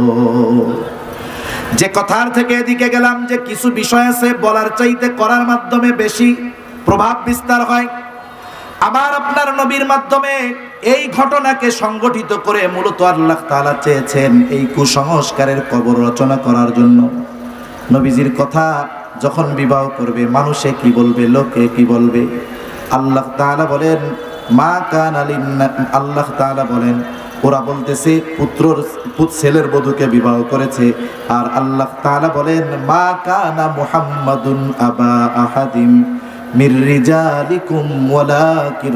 যে কথার থেকে এদিকে গেলাম, যে কিছু বিষয় আছে বলার চাইতে করার মাধ্যমে বেশি প্রভাব বিস্তার হয়। আমার আপনার নবীর মাধ্যমে এই ঘটনাকে সংগঠিত করে মূলত আল্লাহ তাআলা চেয়েছেন এই কুসংস্কারের কবর রচনা করার জন্য। নবীজির কথা যখন বিবাহ করবে, মানুষে কি বলবে, লোকে কি বলবে? আল্লাহ তাআলা বলেন, মা কানা লিন আল্লাহ তাআলা বলেন, ওরা বলতেছে পুত্রর ছেলের বধূকে বিবাহ করেছে। আর আল্লাহ তাআলা বলেন মা কানা মুহাম্মাদুন আবা আহাদিম মির রিজালিকুম ওয়ালাকির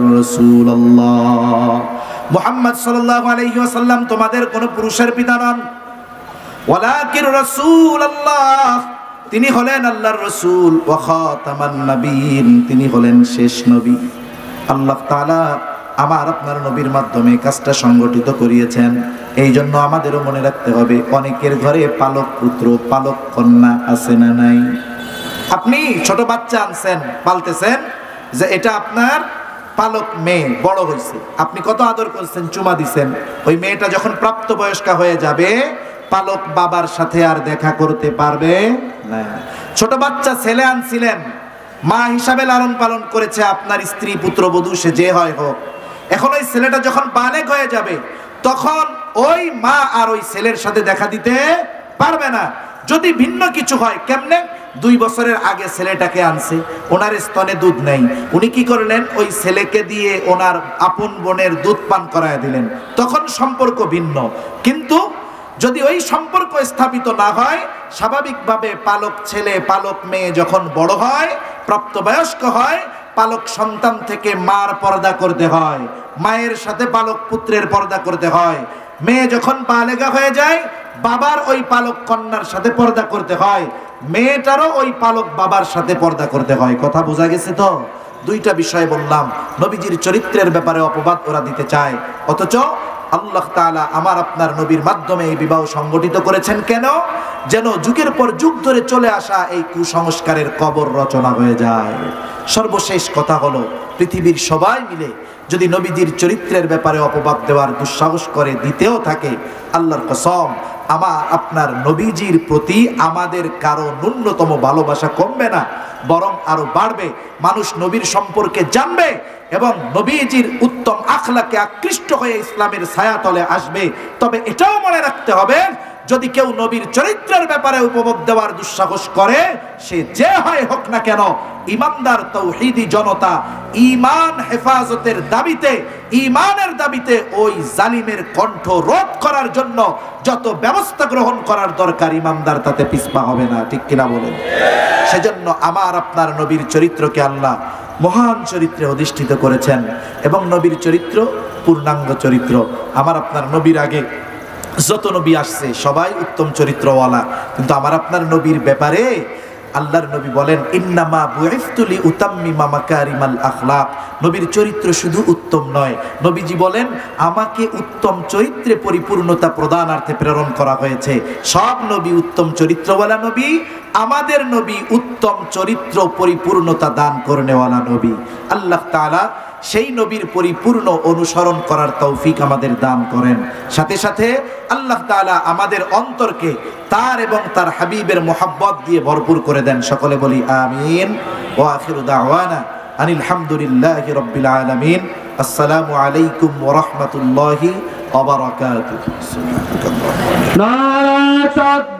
রাসূলুল্লাহ, মুহাম্মদ সাল্লাল্লাহু আলাইহি ওয়াসাল্লাম তোমাদের কোন পুরুষের পিতা নন। ওয়ালাকির রাসূলুল্লাহ, তিনি হলেন আল্লাহর রাসূল। ওয়া খাতামান নবিয়্যিন, তিনি হলেন শেষ নবী। আল্লাহ তাআলা আমার আপনার নবীর মাধ্যমে কাজটা সংগঠিত করিয়েছেন। এই জন্য আমাদেরও মনে রাখতে হবে, অনেকের ঘরে পালক পুত্র পালক কন্যা আছে না নাই? আপনি ছোট বাচ্চা আনছেন, পালতেছেন, যে এটা আপনার পালক মেয়ে, বড় হয়েছে, আপনি কত আদর করছেন, চুমা দিছেন। ওই মেয়েটা যখন প্রাপ্তবয়স্কা হয়ে যাবে, পালক বাবার সাথে আর দেখা করতে পারবে না। ছোট বাচ্চা ছেলে আনছিলেন, মা হিসাবে লালন পালন করেছে আপনার স্ত্রী, পুত্রবধূ, সে যে হয় হোক। এখন ওই ছেলেটা যখন বালেগ হয়ে যাবে, তখন ওই মা আর ওই ছেলের সাথে দেখা দিতে পারবে না। যদি ভিন্ন কিছু হয়, কেমনে? দুই বছরের আগে ছেলেটাকে আনছে, ওনার স্তনে দুধ নেই, উনি কি করলেন? ওই ছেলেকে দিয়ে ওনার আপন বোনের দুধ পান করায় দিলেন, তখন সম্পর্ক ভিন্ন। কিন্তু যদি ওই সম্পর্ক স্থাপিত না হয়, স্বাভাবিকভাবে পালক ছেলে পালক মেয়ে যখন বড় হয়, প্রাপ্তবয়স্ক হয়, পালক সন্তান থেকে মার পর্দা করতে হয়, মায়ের সাথে পালক পুত্রের পর্দা করতে হয়। মেয়ে যখন বালেগা হয়ে যায়, বাবার ওই পালক কন্যার সাথে পর্দা করতে হয়, মেয়েটারও ওই পালক বাবার সাথে পর্দা করতে হয়। কথা বোঝা গেছে তো? দুইটা বিষয় বললাম। নবীজির চরিত্রের ব্যাপারে অপবাদ ওরা দিতে চায়, অথচ আল্লাহ তাআলা আমার আপনার নবীর মাধ্যমে এই বিবাহ সংগঠিত করেছেন। কেন? যেন যুগের পর যুগ ধরে চলে আসা এই কুসংস্কারের কবর রচনা হয়ে যায়। সর্বশেষ কথা হলো, পৃথিবীর সবাই মিলে যদি নবীজির চরিত্রের ব্যাপারে অপবাদ দেওয়ার দুঃসাহস করে, দিতেও থাকে, আল্লাহর কসম, আমার আপনার নবীজির প্রতি আমাদের কারো ন্যূনতম ভালোবাসা কমবে না, বরং আরো বাড়বে। মানুষ নবীর সম্পর্কে জানবে এবং নবীজির উত্তম আখলাকে আকৃষ্ট হয়ে ইসলামের ছায়াতলে আসবে। তবে এটাও মনে রাখতে হবে, যদি কেউ নবীর চরিত্রের ব্যাপারে উপভোগ দেওয়ার দুঃসাহস করে, সে যে হয় হোক না কেন, ইমানদার তাওহীদি জনতা ঈমান হেফাজতের দাবিতে, ঈমানের দাবিতে ওই জালিমের কণ্ঠ রোধ করার জন্য যত ব্যবস্থা গ্রহণ করার দরকার, ঈমানদার তাতে পিছপা হবে না। ঠিক কিনা বলেন? সেজন্য আমার আপনার নবীর চরিত্রকে আল্লাহ মহান চরিত্রে অধিষ্ঠিত করেছেন, এবং নবীর চরিত্র পূর্ণাঙ্গ চরিত্র। আমার আপনার নবীর আগে যত নবী আসছে সবাই উত্তম চরিত্রওয়ালা, কিন্তু আমার আপনার নবীর ব্যাপারে আল্লাহর নবী বলেন ইন্নামা বুইফতু লিউতাম্মিমা মাকারিমাল আখলাক। নবীর চরিত্র শুধু উত্তম নয়, নবীজি বলেন আমাকে উত্তম চরিত্রে পরিপূর্ণতা প্রদানার্থে প্রেরণ করা হয়েছে। সব নবী উত্তম চরিত্রওয়ালা নবী, আমাদের নবী উত্তম চরিত্র পরিপূর্ণতা দান করনেওয়ালা নবী। আল্লাহ তাআলা সেই নবীর পরিপূর্ণ অনুসরণ করার তৌফিক আমাদের দান করেন। সাথে সাথে আল্লাহ তাআলা আমাদের অন্তরকে তার এবং তার হাবিবের মোহাব্বত দিয়ে ভরপুর করে দেন। সকলে বলি আমিন। ওয়া আখিরু দাওয়ানা আনিল হামদুলিল্লাহি রাব্বিল আলামিন। আসসালামু আলাইকুম ওয়া রাহমাতুল্লাহি ওয়া বারাকাতুহু।